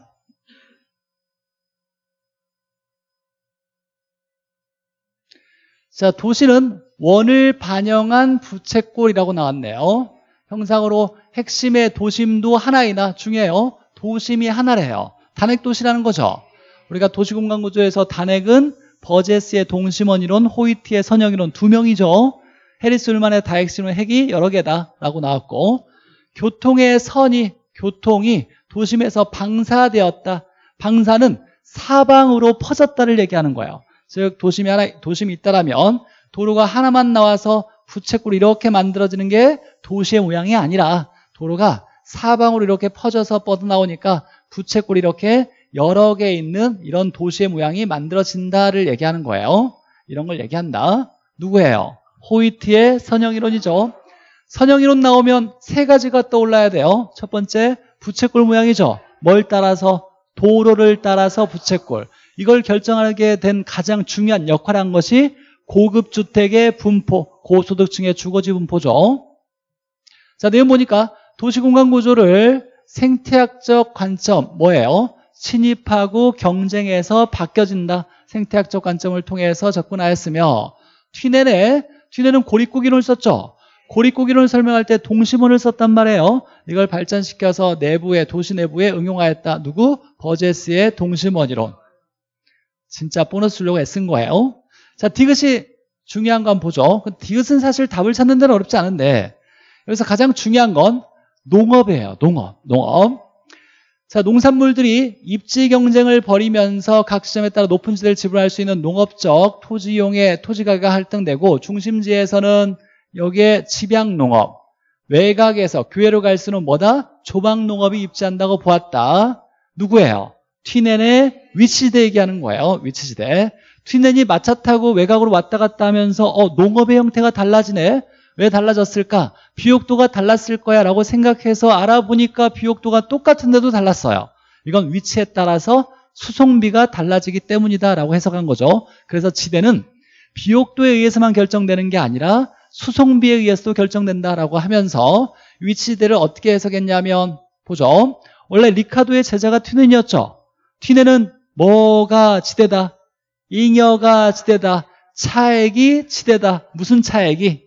자, 도시는 원을 반영한 부채꼴이라고 나왔네요. 형상으로 핵심의 도심도 하나이나 중요해요. 도심이 하나래요. 단핵도시라는 거죠. 우리가 도시공간구조에서 단핵은 버제스의 동심원이론, 호이트의 선형이론 두 명이죠. 해리스 울만의 다핵심은 핵이 여러 개다라고 나왔고 교통의 교통이 도심에서 방사되었다. 방사는 사방으로 퍼졌다를 얘기하는 거예요. 즉 도심이 있다라면 도로가 하나만 나와서 부채꼴이 이렇게 만들어지는 게 도시의 모양이 아니라 도로가 사방으로 이렇게 퍼져서 뻗어나오니까 부채꼴이 이렇게 여러 개 있는 이런 도시의 모양이 만들어진다를 얘기하는 거예요. 이런 걸 얘기한다. 누구예요? 호이트의 선형이론이죠. 선형이론 나오면 세 가지가 떠올라야 돼요. 첫 번째, 부채꼴 모양이죠. 뭘 따라서? 도로를 따라서 부채꼴. 이걸 결정하게 된 가장 중요한 역할을 한 것이 고급주택의 분포, 고소득층의 주거지 분포죠. 자, 내용 보니까 도시공간구조를 생태학적 관점 뭐예요? 침입하고 경쟁해서 바뀌어진다. 생태학적 관점을 통해서 접근하였으며 튀네는 고립구기론을 썼죠. 고립구기론을 설명할 때 동심원을 썼단 말이에요. 이걸 발전시켜서 도시 내부에 응용하였다. 누구? 버제스의 동심원이론. 진짜 보너스 주려고 애쓴 거예요. 자, 디귿이 중요한 거 한번 보죠. 디귿은 사실 답을 찾는 데는 어렵지 않은데 여기서 가장 중요한 건 농업이에요. 농업. 자, 농산물들이 입지 경쟁을 벌이면서 각 시점에 따라 높은 지대를 지불할 수 있는 농업적 토지 이용의 토지 가격이 할당되고 중심지에서는 여기에 집약농업, 외곽에서 교외로 갈 수는 뭐다? 조망농업이 입지한다고 보았다. 누구예요? 튀넨의 위치지대 얘기하는 거예요. 위치지대. 튀넨이 마차 타고 외곽으로 왔다 갔다 하면서 농업의 형태가 달라지네. 왜 달라졌을까? 비옥도가 달랐을 거야 라고 생각해서 알아보니까 비옥도가 똑같은데도 달랐어요. 이건 위치에 따라서 수송비가 달라지기 때문이다 라고 해석한 거죠. 그래서 지대는 비옥도에 의해서만 결정되는 게 아니라 수송비에 의해서도 결정된다라고 하면서 위치지대를 어떻게 해석했냐면 보죠. 원래 리카도의 제자가 튀넨이었죠. 튀넨은 뭐가 지대다? 잉여가 지대다. 차액이 지대다. 무슨 차액이?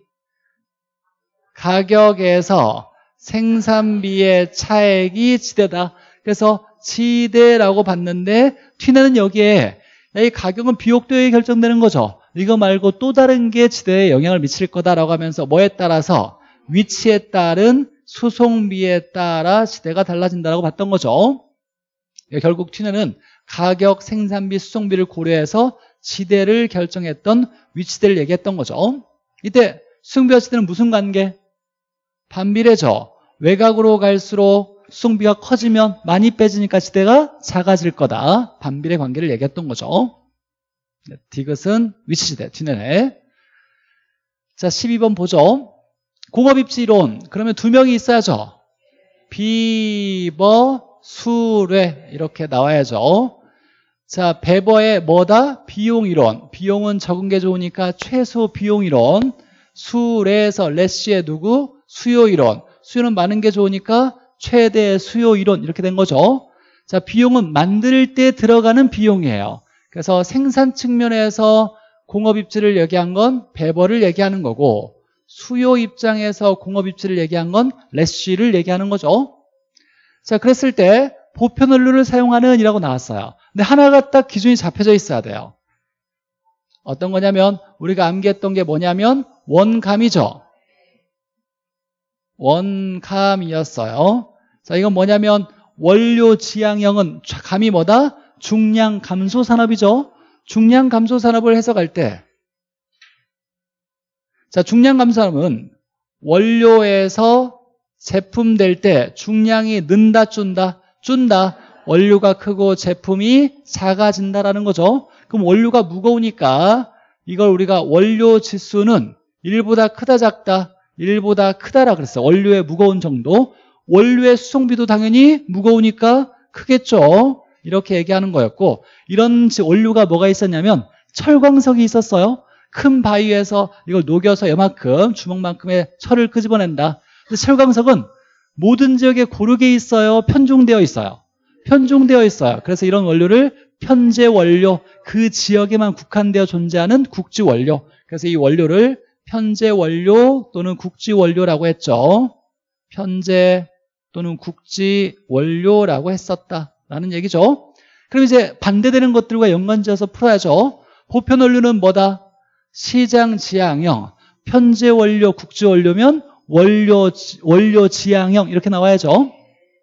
가격에서 생산비의 차액이 지대다. 그래서 지대라고 봤는데 T는 여기에 이 가격은 비옥도에 결정되는 거죠. 이거 말고 또 다른 게 지대에 영향을 미칠 거다라고 하면서 뭐에 따라서? 위치에 따른 수송비에 따라 지대가 달라진다라고 봤던 거죠. 결국 T는 가격, 생산비, 수송비를 고려해서 지대를 결정했던 위치대를 얘기했던 거죠. 이때 수송비와 지대는 무슨 관계? 반비례죠. 외곽으로 갈수록 수송비가 커지면 많이 빼지니까 지대가 작아질 거다. 반비례 관계를 얘기했던 거죠. 디귿은 위치지대, T는. 자, 12번 보죠. 공업입지 이론. 그러면 두 명이 있어야죠. 비버, 수뢰 이렇게 나와야죠. 자, 배버의 뭐다? 비용이론. 비용은 적은 게 좋으니까 최소 비용이론. 수뢰에서 레시의 누구? 수요이론. 수요는 많은 게 좋으니까 최대 수요이론 이렇게 된 거죠. 자, 비용은 만들 때 들어가는 비용이에요. 그래서 생산 측면에서 공업입지를 얘기한 건 배버를 얘기하는 거고 수요 입장에서 공업입지를 얘기한 건 레시를 얘기하는 거죠. 자, 그랬을 때 보편 원료를 사용하는 이라고 나왔어요. 근데 하나가 딱 기준이 잡혀져 있어야 돼요. 어떤 거냐면 우리가 암기했던 게 뭐냐면 원감이죠. 원감이었어요. 자, 이건 뭐냐면 원료 지향형은 감이 뭐다? 중량 감소 산업이죠. 중량 감소 산업을 해석할 때 자, 중량 감소 산업은 원료에서 제품 될 때 중량이 는다 준다? 준다. 원료가 크고 제품이 작아진다라는 거죠. 그럼 원료가 무거우니까 이걸 우리가 원료 지수는 1보다 크다 작다? 1보다 크다라 그랬어요. 원료의 무거운 정도. 원료의 수송비도 당연히 무거우니까 크겠죠. 이렇게 얘기하는 거였고 이런 원료가 뭐가 있었냐면 철광석이 있었어요. 큰 바위에서 이걸 녹여서 이만큼 주먹만큼의 철을 끄집어낸다. 근데 철광석은 모든 지역에 고르게 있어요? 편중되어 있어요? 편중되어 있어요. 그래서 이런 원료를 편제 원료, 그 지역에만 국한되어 존재하는 국지 원료. 그래서 이 원료를 편제 원료 또는 국지 원료라고 했죠. 편제 또는 국지 원료라고 했었다라는 얘기죠. 그럼 이제 반대되는 것들과 연관지어서 풀어야죠. 보편 원료는 뭐다? 시장 지향형. 편제 원료, 국지 원료면 원료 지향형 이렇게 나와야죠.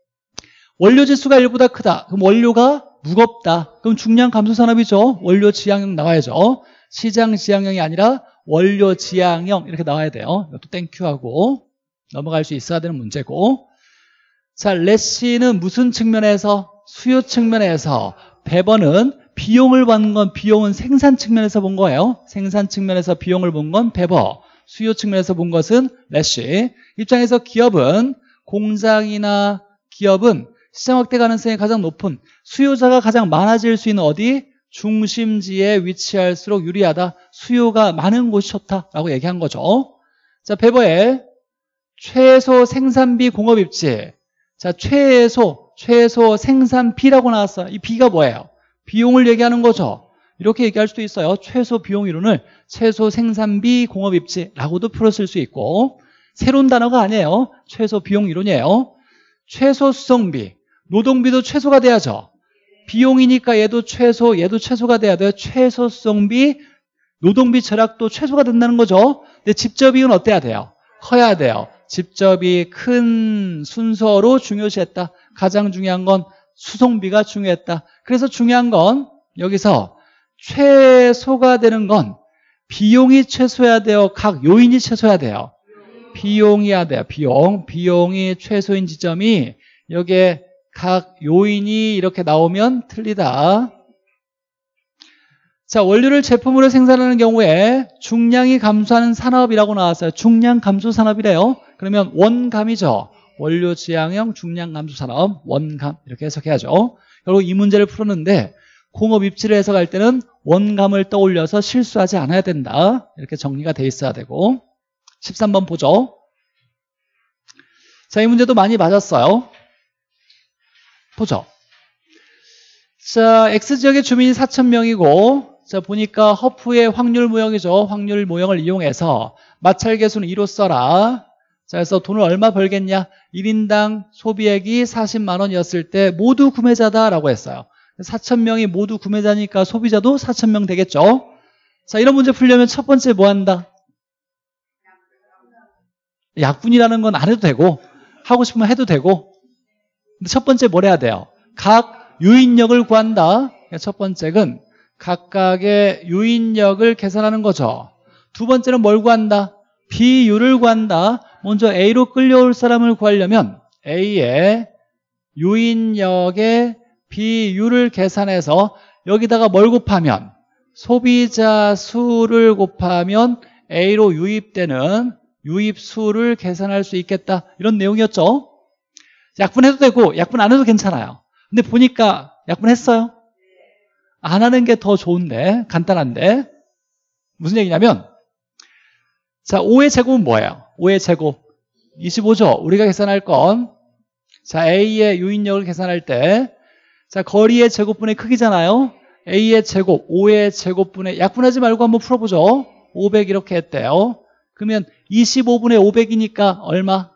원료 지수가 1보다 크다. 그럼 원료가 무겁다. 그럼 중량 감소 산업이죠. 원료 지향형 나와야죠. 시장 지향형이 아니라 원료 지향형 이렇게 나와야 돼요. 이것도 땡큐하고 넘어갈 수 있어야 되는 문제고. 자, 레시는 무슨 측면에서? 수요 측면에서. 배버는 비용을 받는 건 비용은 생산 측면에서 본 거예요. 생산 측면에서 비용을 본 건 배버. 수요 측면에서 본 것은 레시. 입장에서 기업은 공장이나 기업은 시장 확대 가능성이 가장 높은 수요자가 가장 많아질 수 있는 어디? 중심지에 위치할수록 유리하다. 수요가 많은 곳이 좋다라고 얘기한 거죠. 자, 배버의 최소 생산비 공업입지. 자, 최소 생산비라고 나왔어요. 이 비가 뭐예요? 비용을 얘기하는 거죠. 이렇게 얘기할 수도 있어요. 최소 비용 이론을 최소 생산비 공업입지라고도 풀었을 수 있고 새로운 단어가 아니에요. 최소 비용 이론이에요. 최소 수송비, 노동비도 최소가 돼야죠. 비용이니까 얘도 최소가 돼야 돼요. 최소 수송비, 노동비 절약도 최소가 된다는 거죠. 근데 집접이익은 어때야 돼요? 커야 돼요. 집접이 큰 순서로 중요시했다. 가장 중요한 건 수송비가 중요했다. 그래서 중요한 건 여기서 최소가 되는 건 비용이 최소해야 돼요. 각 요인이 최소해야 돼요. 비용이야 돼요. 비용이 최소인 지점이 여기에 각 요인이 이렇게 나오면 틀리다. 자, 원료를 제품으로 생산하는 경우에 중량이 감소하는 산업이라고 나왔어요. 중량 감소 산업이래요. 그러면 원감이죠. 원료 지향형 중량 감소 산업, 원감 이렇게 해석해야죠. 결국 이 문제를 풀었는데 공업 입지를 해석할 때는 원감을 떠올려서 실수하지 않아야 된다. 이렇게 정리가 돼 있어야 되고 13번 보죠. 자, 이 문제도 많이 맞았어요. 보죠. 자, X지역의 주민이 4,000명이고 자, 보니까 허프의 확률 모형이죠. 확률 모형을 이용해서 마찰계수는 2로 써라. 자, 그래서 돈을 얼마 벌겠냐? 1인당 소비액이 40만 원이었을 때 모두 구매자다라고 했어요. 4,000명이 모두 구매자니까 소비자도 4,000명 되겠죠. 자, 이런 문제 풀려면 첫 번째 뭐 한다? 약분이라는 건 안 해도 되고 하고 싶으면 해도 되고, 근데 첫 번째 뭘 해야 돼요? 각 유인력을 구한다. 첫 번째는 각각의 유인력을 계산하는 거죠. 두 번째는 뭘 구한다? 비율을 구한다. 먼저 A로 끌려올 사람을 구하려면 A의 유인력의 비율을 계산해서 여기다가 뭘 곱하면, 소비자 수를 곱하면 A로 유입되는 유입수를 계산할 수 있겠다. 이런 내용이었죠. 약분해도 되고 약분 안 해도 괜찮아요. 근데 보니까 약분했어요. 안 하는 게 더 좋은데, 간단한데. 무슨 얘기냐면, 자, 5의 제곱은 뭐예요? 5의 제곱 25죠. 우리가 계산할 건, 자, A의 유인력을 계산할 때, 자, 거리의 제곱분의 크기잖아요. A의 제곱, 5의 제곱분의, 약분하지 말고 한번 풀어보죠. 500 이렇게 했대요. 그러면 25분의 500이니까 얼마?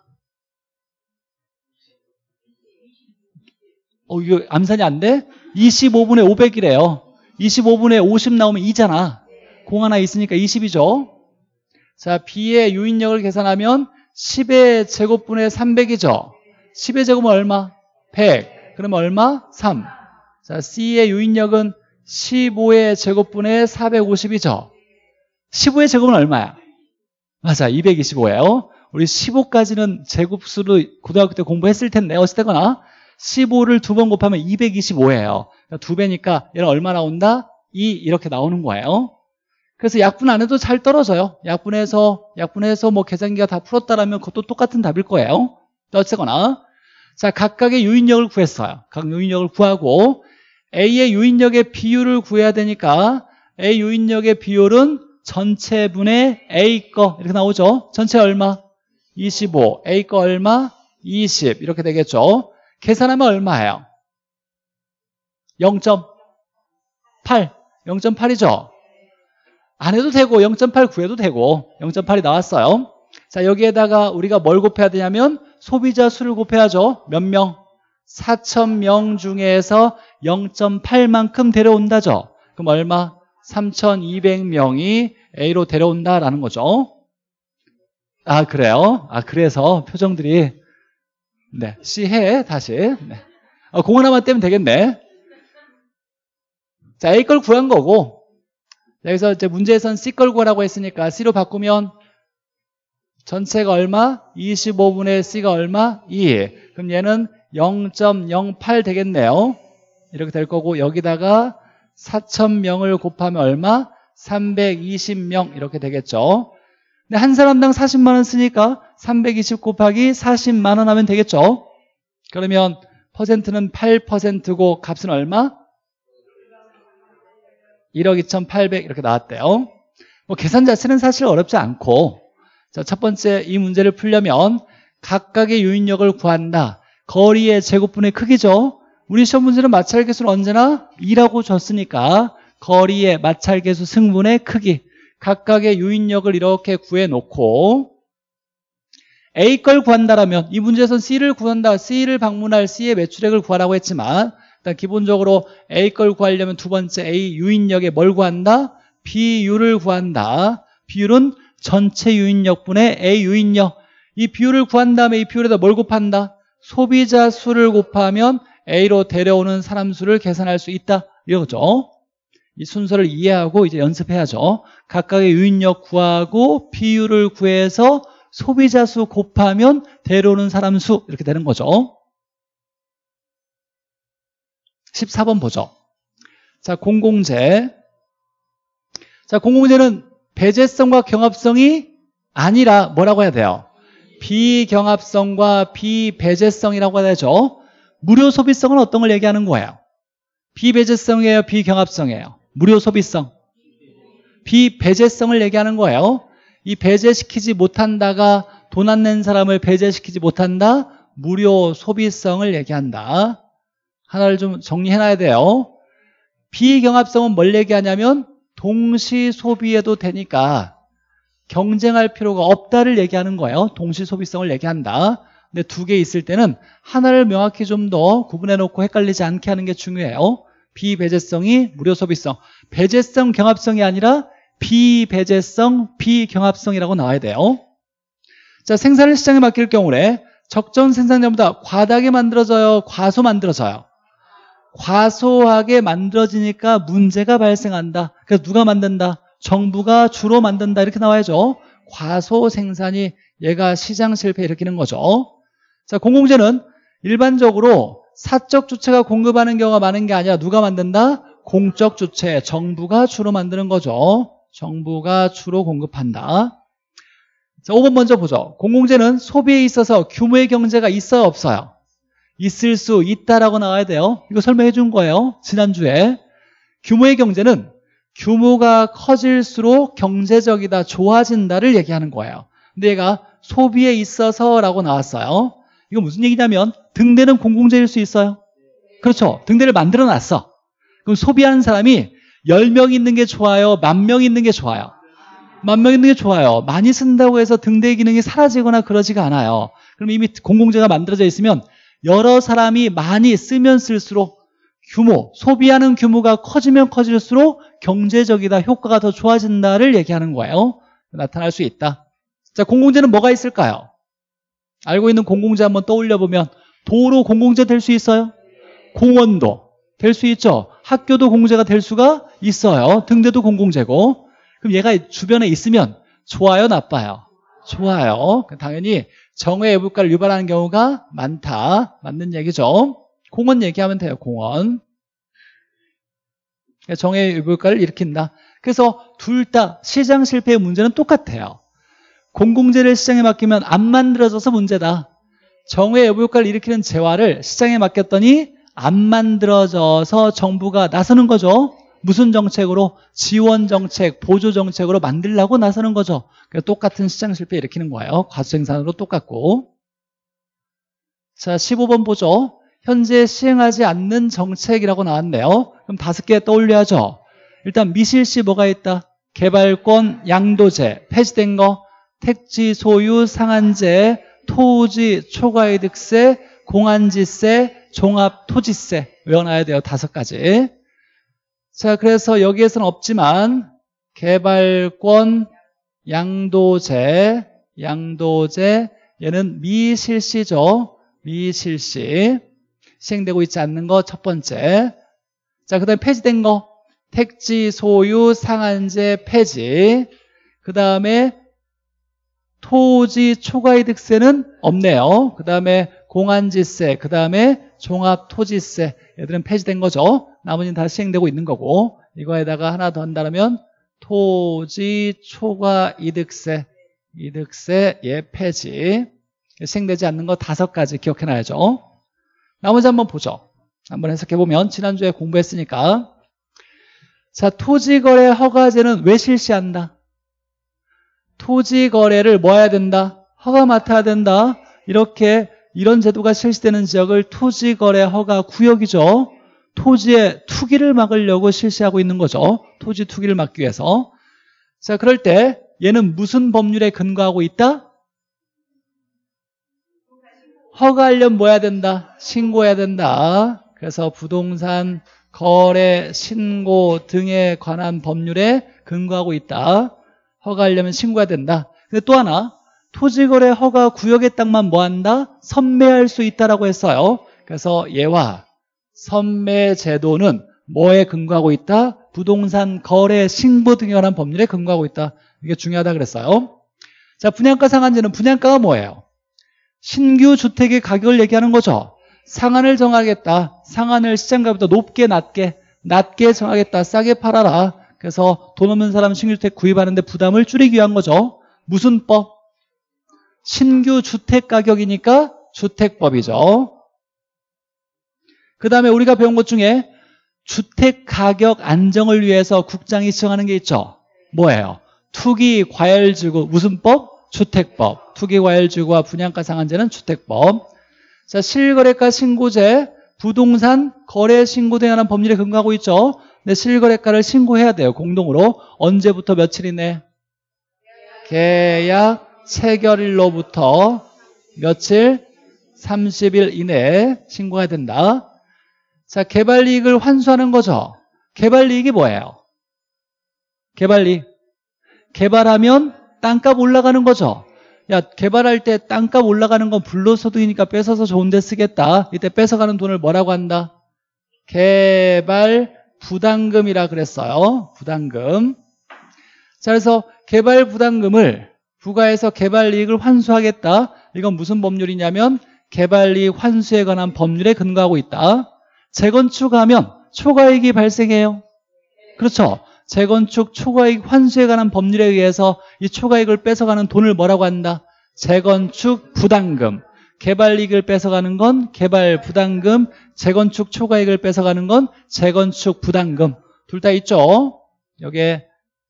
이거 암산이 안 돼? 25분의 500이래요. 25분의 50 나오면 2잖아. 공 하나 있으니까 20이죠. 자, B의 유인력을 계산하면 10의 제곱분의 300이죠. 10의 제곱은 얼마? 100. 그러면 얼마? 3. 자, C의 유인력은 15의 제곱분의 450이죠. 15의 제곱은 얼마야? 맞아, 225예요. 우리 15까지는 제곱수로 고등학교 때 공부했을 텐데, 어찌됐거나 15를 두 번 곱하면 225예요. 그러니까 2배니까 얘는 얼마 나온다? 2 이렇게 나오는 거예요. 그래서 약분 안 해도 잘 떨어져요. 약분해서 뭐 계산기가 다 풀었다라면 그것도 똑같은 답일 거예요. 어쨌거나, 자, 각각의 유인력을 구했어요. 각 유인력을 구하고 A의 유인력의 비율을 구해야 되니까 A 유인력의 비율은 전체분의 A 거 이렇게 나오죠. 전체 얼마? 25. A 거 얼마? 20 이렇게 되겠죠. 계산하면 얼마예요? 0.8. 0.8이죠. 안 해도 되고 0.8 구해도 되고 0.8이 나왔어요. 자, 여기에다가 우리가 뭘 곱해야 되냐면 소비자 수를 곱해야죠. 몇 명? 4,000명 중에서 0.8만큼 데려온다죠. 그럼 얼마? 3,200명이 A로 데려온다라는 거죠. 아, 그래요? 아, 그래서 표정들이, 네, C 해, 다시. 네. 공 하나만 떼면 되겠네. 자, A 걸 구한 거고, 여기서 이제 문제에선 C 걸 구하라고 했으니까 C로 바꾸면 전체가 얼마? 25분의 C가 얼마? 2. 그럼 얘는 0.08 되겠네요. 이렇게 될 거고, 여기다가 4,000명을 곱하면 얼마? 320명 이렇게 되겠죠. 근데 한 사람당 40만 원 쓰니까 320 곱하기 40만 원 하면 되겠죠. 그러면 퍼센트는 8%고 값은 얼마? 1억 2,800 이렇게 나왔대요. 뭐 계산 자체는 사실 어렵지 않고, 자, 첫 번째 이 문제를 풀려면 각각의 유인력을 구한다. 거리의 제곱분의 크기죠. 우리 시험 문제는 마찰계수는 언제나 2라고 줬으니까 거리의 마찰계수 승분의 크기, 각각의 유인력을 이렇게 구해놓고 A 걸 구한다라면 이 문제에서는 C를 구한다. C를 방문할 C의 매출액을 구하라고 했지만 일단 기본적으로 A 걸 구하려면 두 번째 A 유인력에 뭘 구한다? 비율을 구한다. 비율은 전체 유인력분의 A 유인력. 이 비율을 구한 다음에 이 비율에다 뭘 곱한다? 소비자 수를 곱하면 A로 데려오는 사람 수를 계산할 수 있다. 이거죠. 이 순서를 이해하고 이제 연습해야죠. 각각의 유인력 구하고 비율을 구해서 소비자 수 곱하면 데려오는 사람 수 이렇게 되는 거죠. 14번 보죠. 자, 공공재. 자, 공공재는 배제성과 경합성이 아니라 뭐라고 해야 돼요? 비경합성과 비배제성이라고 해야 되죠. 무료 소비성은 어떤 걸 얘기하는 거예요? 비배제성이에요? 비경합성이에요? 무료 소비성. 비배제성을 얘기하는 거예요. 이 배제시키지 못한다가 돈 안 낸 사람을 배제시키지 못한다. 무료 소비성을 얘기한다. 하나를 좀 정리해놔야 돼요. 비경합성은 뭘 얘기하냐면 동시 소비해도 되니까 경쟁할 필요가 없다를 얘기하는 거예요. 동시 소비성을 얘기한다. 근데 두 개 있을 때는 하나를 명확히 좀 더 구분해 놓고 헷갈리지 않게 하는 게 중요해요. 비배제성이 무료 소비성. 배제성 경합성이 아니라 비배제성 비경합성이라고 나와야 돼요. 자, 생산을 시장에 맡길 경우에 적정 생산량보다 과다하게 만들어져요, 과소 만들어져요? 과소하게 만들어지니까 문제가 발생한다. 그래서 누가 만든다? 정부가 주로 만든다. 이렇게 나와야죠. 과소 생산이 얘가 시장 실패 일으키는 거죠. 자, 공공재는 일반적으로 사적 주체가 공급하는 경우가 많은 게 아니라 누가 만든다? 공적 주체, 정부가 주로 만드는 거죠. 정부가 주로 공급한다. 자, 5번 먼저 보죠. 공공재는 소비에 있어서 규모의 경제가 있어요, 없어요? 있을 수 있다라고 나와야 돼요. 이거 설명해 준 거예요, 지난주에. 규모의 경제는 규모가 커질수록 경제적이다, 좋아진다를 얘기하는 거예요. 근데 얘가 소비에 있어서라고 나왔어요. 이거 무슨 얘기냐면 등대는 공공재일 수 있어요. 그렇죠. 등대를 만들어 놨어. 그럼 소비하는 사람이 10명 있는 게 좋아요, 10,000명 있는 게 좋아요? 10,000명 있는 게 좋아요. 많이 쓴다고 해서 등대 기능이 사라지거나 그러지가 않아요. 그럼 이미 공공재가 만들어져 있으면 여러 사람이 많이 쓰면 쓸수록 규모, 소비하는 규모가 커지면 커질수록 경제적이다, 효과가 더 좋아진다를 얘기하는 거예요. 나타날 수 있다. 자, 공공재는 뭐가 있을까요? 알고 있는 공공재 한번 떠올려 보면 도로 공공재 될 수 있어요? 공원도 될 수 있죠. 학교도 공공재가 될 수가 있어요. 등대도 공공재고. 그럼 얘가 주변에 있으면 좋아요, 나빠요? 좋아요. 당연히 정의 외부가를 유발하는 경우가 많다. 맞는 얘기죠. 공원 얘기하면 돼요. 공원. 정의 외부가를 일으킨다. 그래서 둘 다 시장 실패의 문제는 똑같아요. 공공재를 시장에 맡기면 안 만들어져서 문제다. 정의 외부가를 일으키는 재화를 시장에 맡겼더니 안 만들어져서 정부가 나서는 거죠. 무슨 정책으로? 지원 정책, 보조 정책으로 만들려고 나서는 거죠. 그래서 똑같은 시장 실패 일으키는 거예요. 과수생산으로 똑같고. 자, 15번 보죠. 현재 시행하지 않는 정책이라고 나왔네요. 그럼 5개 떠올려야죠. 일단 미실시 뭐가 있다? 개발권, 양도제, 폐지된 거, 택지 소유 상한제, 토지 초과이득세, 공안지세, 종합토지세 외워놔야 돼요. 5가지. 자, 그래서 여기에서는 없지만 개발권, 양도제 얘는 미실시죠. 미실시. 시행되고 있지 않는 거 첫 번째. 자, 그 다음에 폐지된 거 택지 소유 상한제 폐지. 그 다음에 토지 초과이득세는 없네요. 그 다음에 공안지세, 그 다음에 종합토지세, 얘들은 폐지된 거죠. 나머지는 다 시행되고 있는 거고, 이거에다가 하나 더 한다면 토지 초과이득세, 예 폐지. 시행되지 않는 거 5가지 기억해놔야죠. 나머지 한번 보죠. 한번 해석해보면 지난주에 공부했으니까. 자, 토지거래 허가제는 왜 실시한다? 토지거래를 뭐 해야 된다? 허가 맡아야 된다. 이런 제도가 실시되는 지역을 토지거래 허가 구역이죠. 토지의 투기를 막으려고 실시하고 있는 거죠. 토지 투기를 막기 위해서. 자, 그럴 때 얘는 무슨 법률에 근거하고 있다? 허가하려면 뭐 해야 된다? 신고해야 된다. 그래서 부동산 거래 신고 등에 관한 법률에 근거하고 있다. 허가하려면 신고해야 된다. 근데 또 하나, 토지거래 허가 구역의 땅만 뭐 한다? 선매할 수 있다라고 했어요. 그래서 얘와 선매 제도는 뭐에 근거하고 있다? 부동산 거래 신고 등에 관한 법률에 근거하고 있다. 이게 중요하다 그랬어요. 자, 분양가 상한제는 분양가가 뭐예요? 신규 주택의 가격을 얘기하는 거죠. 상한을 정하겠다. 상한을 시장가보다 높게 낮게 정하겠다. 싸게 팔아라. 그래서 돈 없는 사람 신규주택 구입하는데 부담을 줄이기 위한 거죠. 무슨 법? 신규 주택 가격이니까 주택법이죠. 그 다음에 우리가 배운 것 중에 주택 가격 안정을 위해서 국장이 지정하는 게 있죠. 뭐예요? 투기 과열지구. 무슨 법? 주택법. 투기과열지구와 분양가 상한제는 주택법. 자, 실거래가 신고제, 부동산 거래 신고 등에 관한 법률에 근거하고 있죠. 근데 실거래가를 신고해야 돼요. 공동으로. 언제부터 며칠 이내? 계약 체결일로부터 며칠? 30일 이내에 신고해야 된다. 자, 개발이익을 환수하는 거죠. 개발이익이 뭐예요? 개발이익. 개발하면 땅값 올라가는 거죠. 야, 개발할 때 땅값 올라가는 건 불로소득이니까 뺏어서 좋은 데 쓰겠다. 이때 뺏어가는 돈을 뭐라고 한다? 개발 부담금이라 그랬어요. 부담금. 자, 그래서 개발 부담금을 부과해서 개발이익을 환수하겠다. 이건 무슨 법률이냐면 개발이익 환수에 관한 법률에 근거하고 있다. 재건축하면 초과이익이 발생해요. 그렇죠. 재건축 초과이익 환수에 관한 법률에 의해서 이 초과이익을 뺏어가는 돈을 뭐라고 한다? 재건축 부담금. 개발이익을 뺏어가는 건 개발 부담금, 재건축 초과이익을 뺏어가는 건 재건축 부담금. 둘 다 있죠. 여기에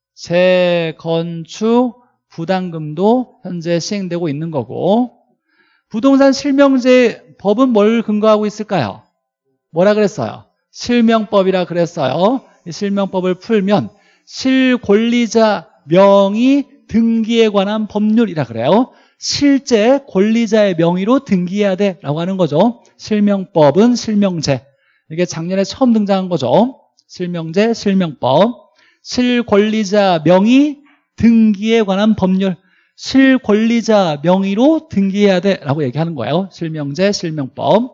재건축 부담금도 현재 시행되고 있는 거고. 부동산 실명제 법은 뭘 근거하고 있을까요? 뭐라 그랬어요? 실명법이라 그랬어요. 이 실명법을 풀면 실권리자 명의 등기에 관한 법률이라 그래요. 실제 권리자의 명의로 등기해야 돼라고 하는 거죠. 실명법은 실명제. 이게 작년에 처음 등장한 거죠. 실명제, 실명법. 실권리자 명의 등기에 관한 법률. 실권리자 명의로 등기해야 돼라고 얘기하는 거예요. 실명제, 실명법.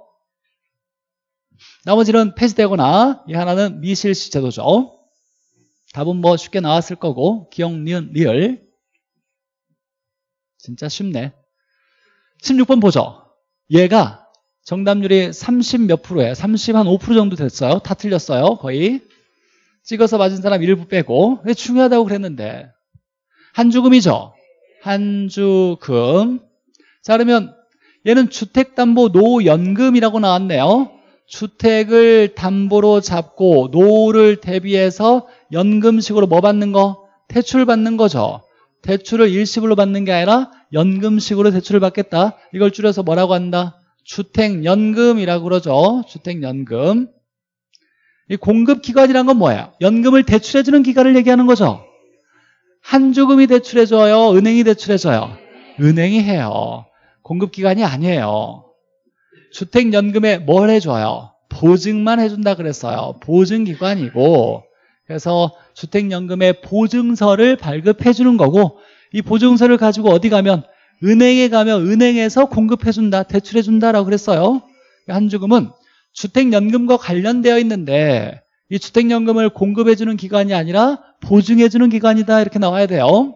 나머지는 폐지되거나 이 하나는 미실시 제도죠. 답은 뭐 쉽게 나왔을 거고 기억, 니은, 리을. 진짜 쉽네. 16번 보죠. 얘가 정답률이 30 몇 프로예요. 30 한 5% 정도 됐어요. 다 틀렸어요. 거의. 찍어서 맞은 사람 일부 빼고. 왜 중요하다고 그랬는데. 한주금이죠. 한주금. 자, 그러면 얘는 주택담보노연금이라고 나왔네요. 주택을 담보로 잡고 노후를 대비해서 연금식으로 뭐 받는 거? 대출 받는 거죠. 대출을 일시불로 받는 게 아니라 연금식으로 대출을 받겠다. 이걸 줄여서 뭐라고 한다? 주택연금이라고 그러죠. 주택연금. 이 공급기관이란 건 뭐예요? 연금을 대출해주는 기관을 얘기하는 거죠. 한주금이 대출해줘요? 은행이 대출해줘요? 은행이 해요. 공급기관이 아니에요. 주택연금에 뭘 해줘요? 보증만 해준다 그랬어요. 보증기관이고, 그래서 주택연금의 보증서를 발급해주는 거고, 이 보증서를 가지고 어디 가면, 은행에 가면 은행에서 공급해준다, 대출해준다라고 그랬어요. 한주금은 주택연금과 관련되어 있는데 이 주택연금을 공급해주는 기관이 아니라 보증해주는 기관이다, 이렇게 나와야 돼요.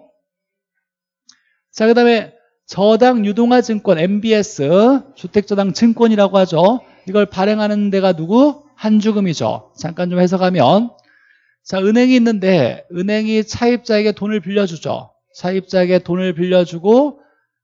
자, 그 다음에 저당 유동화 증권, MBS, 주택저당 증권이라고 하죠. 이걸 발행하는 데가 누구? 한주금이죠. 잠깐 좀 해석하면, 자, 은행이 있는데 은행이 차입자에게 돈을 빌려주죠. 차입자에게 돈을 빌려주고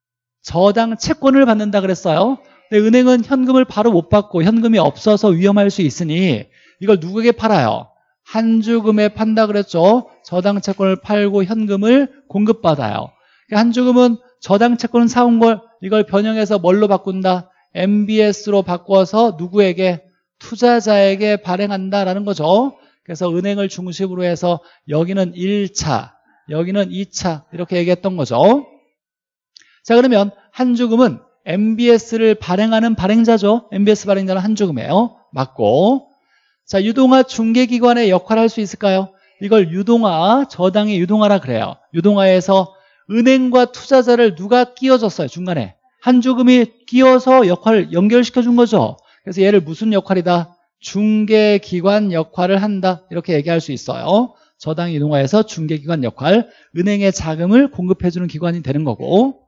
저당 채권을 받는다 그랬어요. 근데 은행은 현금을 바로 못 받고 현금이 없어서 위험할 수 있으니 이걸 누구에게 팔아요? 한주금에 판다 그랬죠. 저당 채권을 팔고 현금을 공급받아요. 한주금은 저당 채권을 사온 걸 이걸 변형해서 뭘로 바꾼다? MBS로 바꿔서 누구에게? 투자자에게 발행한다라는 거죠. 그래서 은행을 중심으로 해서 여기는 1차, 여기는 2차 이렇게 얘기했던 거죠. 자, 그러면 한주금은 MBS를 발행하는 발행자죠. MBS 발행자는 한주금이에요. 맞고. 자, 유동화 중개기관의 역할을 할 수 있을까요? 이걸 유동화, 저당의 유동화라 그래요. 유동화에서 은행과 투자자를 누가 끼워줬어요? 중간에. 한주금이 끼워서 역할을 연결시켜 준 거죠. 그래서 얘를 무슨 역할이다? 중개기관 역할을 한다, 이렇게 얘기할 수 있어요. 저당 유동화에서 중개기관 역할, 은행의 자금을 공급해주는 기관이 되는 거고.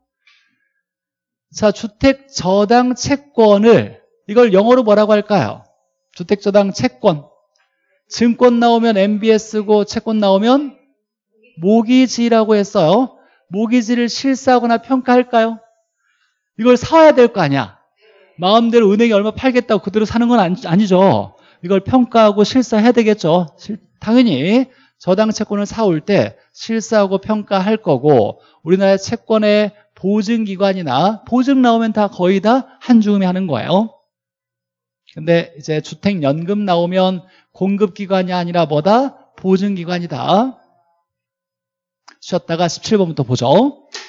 자, 주택저당 채권을 이걸 영어로 뭐라고 할까요? 주택저당 채권. 증권 나오면 MBS고 채권 나오면 모기지라고 했어요. 모기지를 실사하거나 평가할까요? 이걸 사와야 될 거 아니야. 마음대로 은행이 얼마 팔겠다고 그대로 사는 건 아니죠. 이걸 평가하고 실사해야 되겠죠. 당연히 저당 채권을 사올 때 실사하고 평가할 거고, 우리나라의 채권의 보증기관이나 보증 나오면 다 거의 다 한주금이 하는 거예요. 근데 이제 주택연금 나오면 공급기관이 아니라 뭐다? 보증기관이다. 쉬었다가 17번부터 보죠.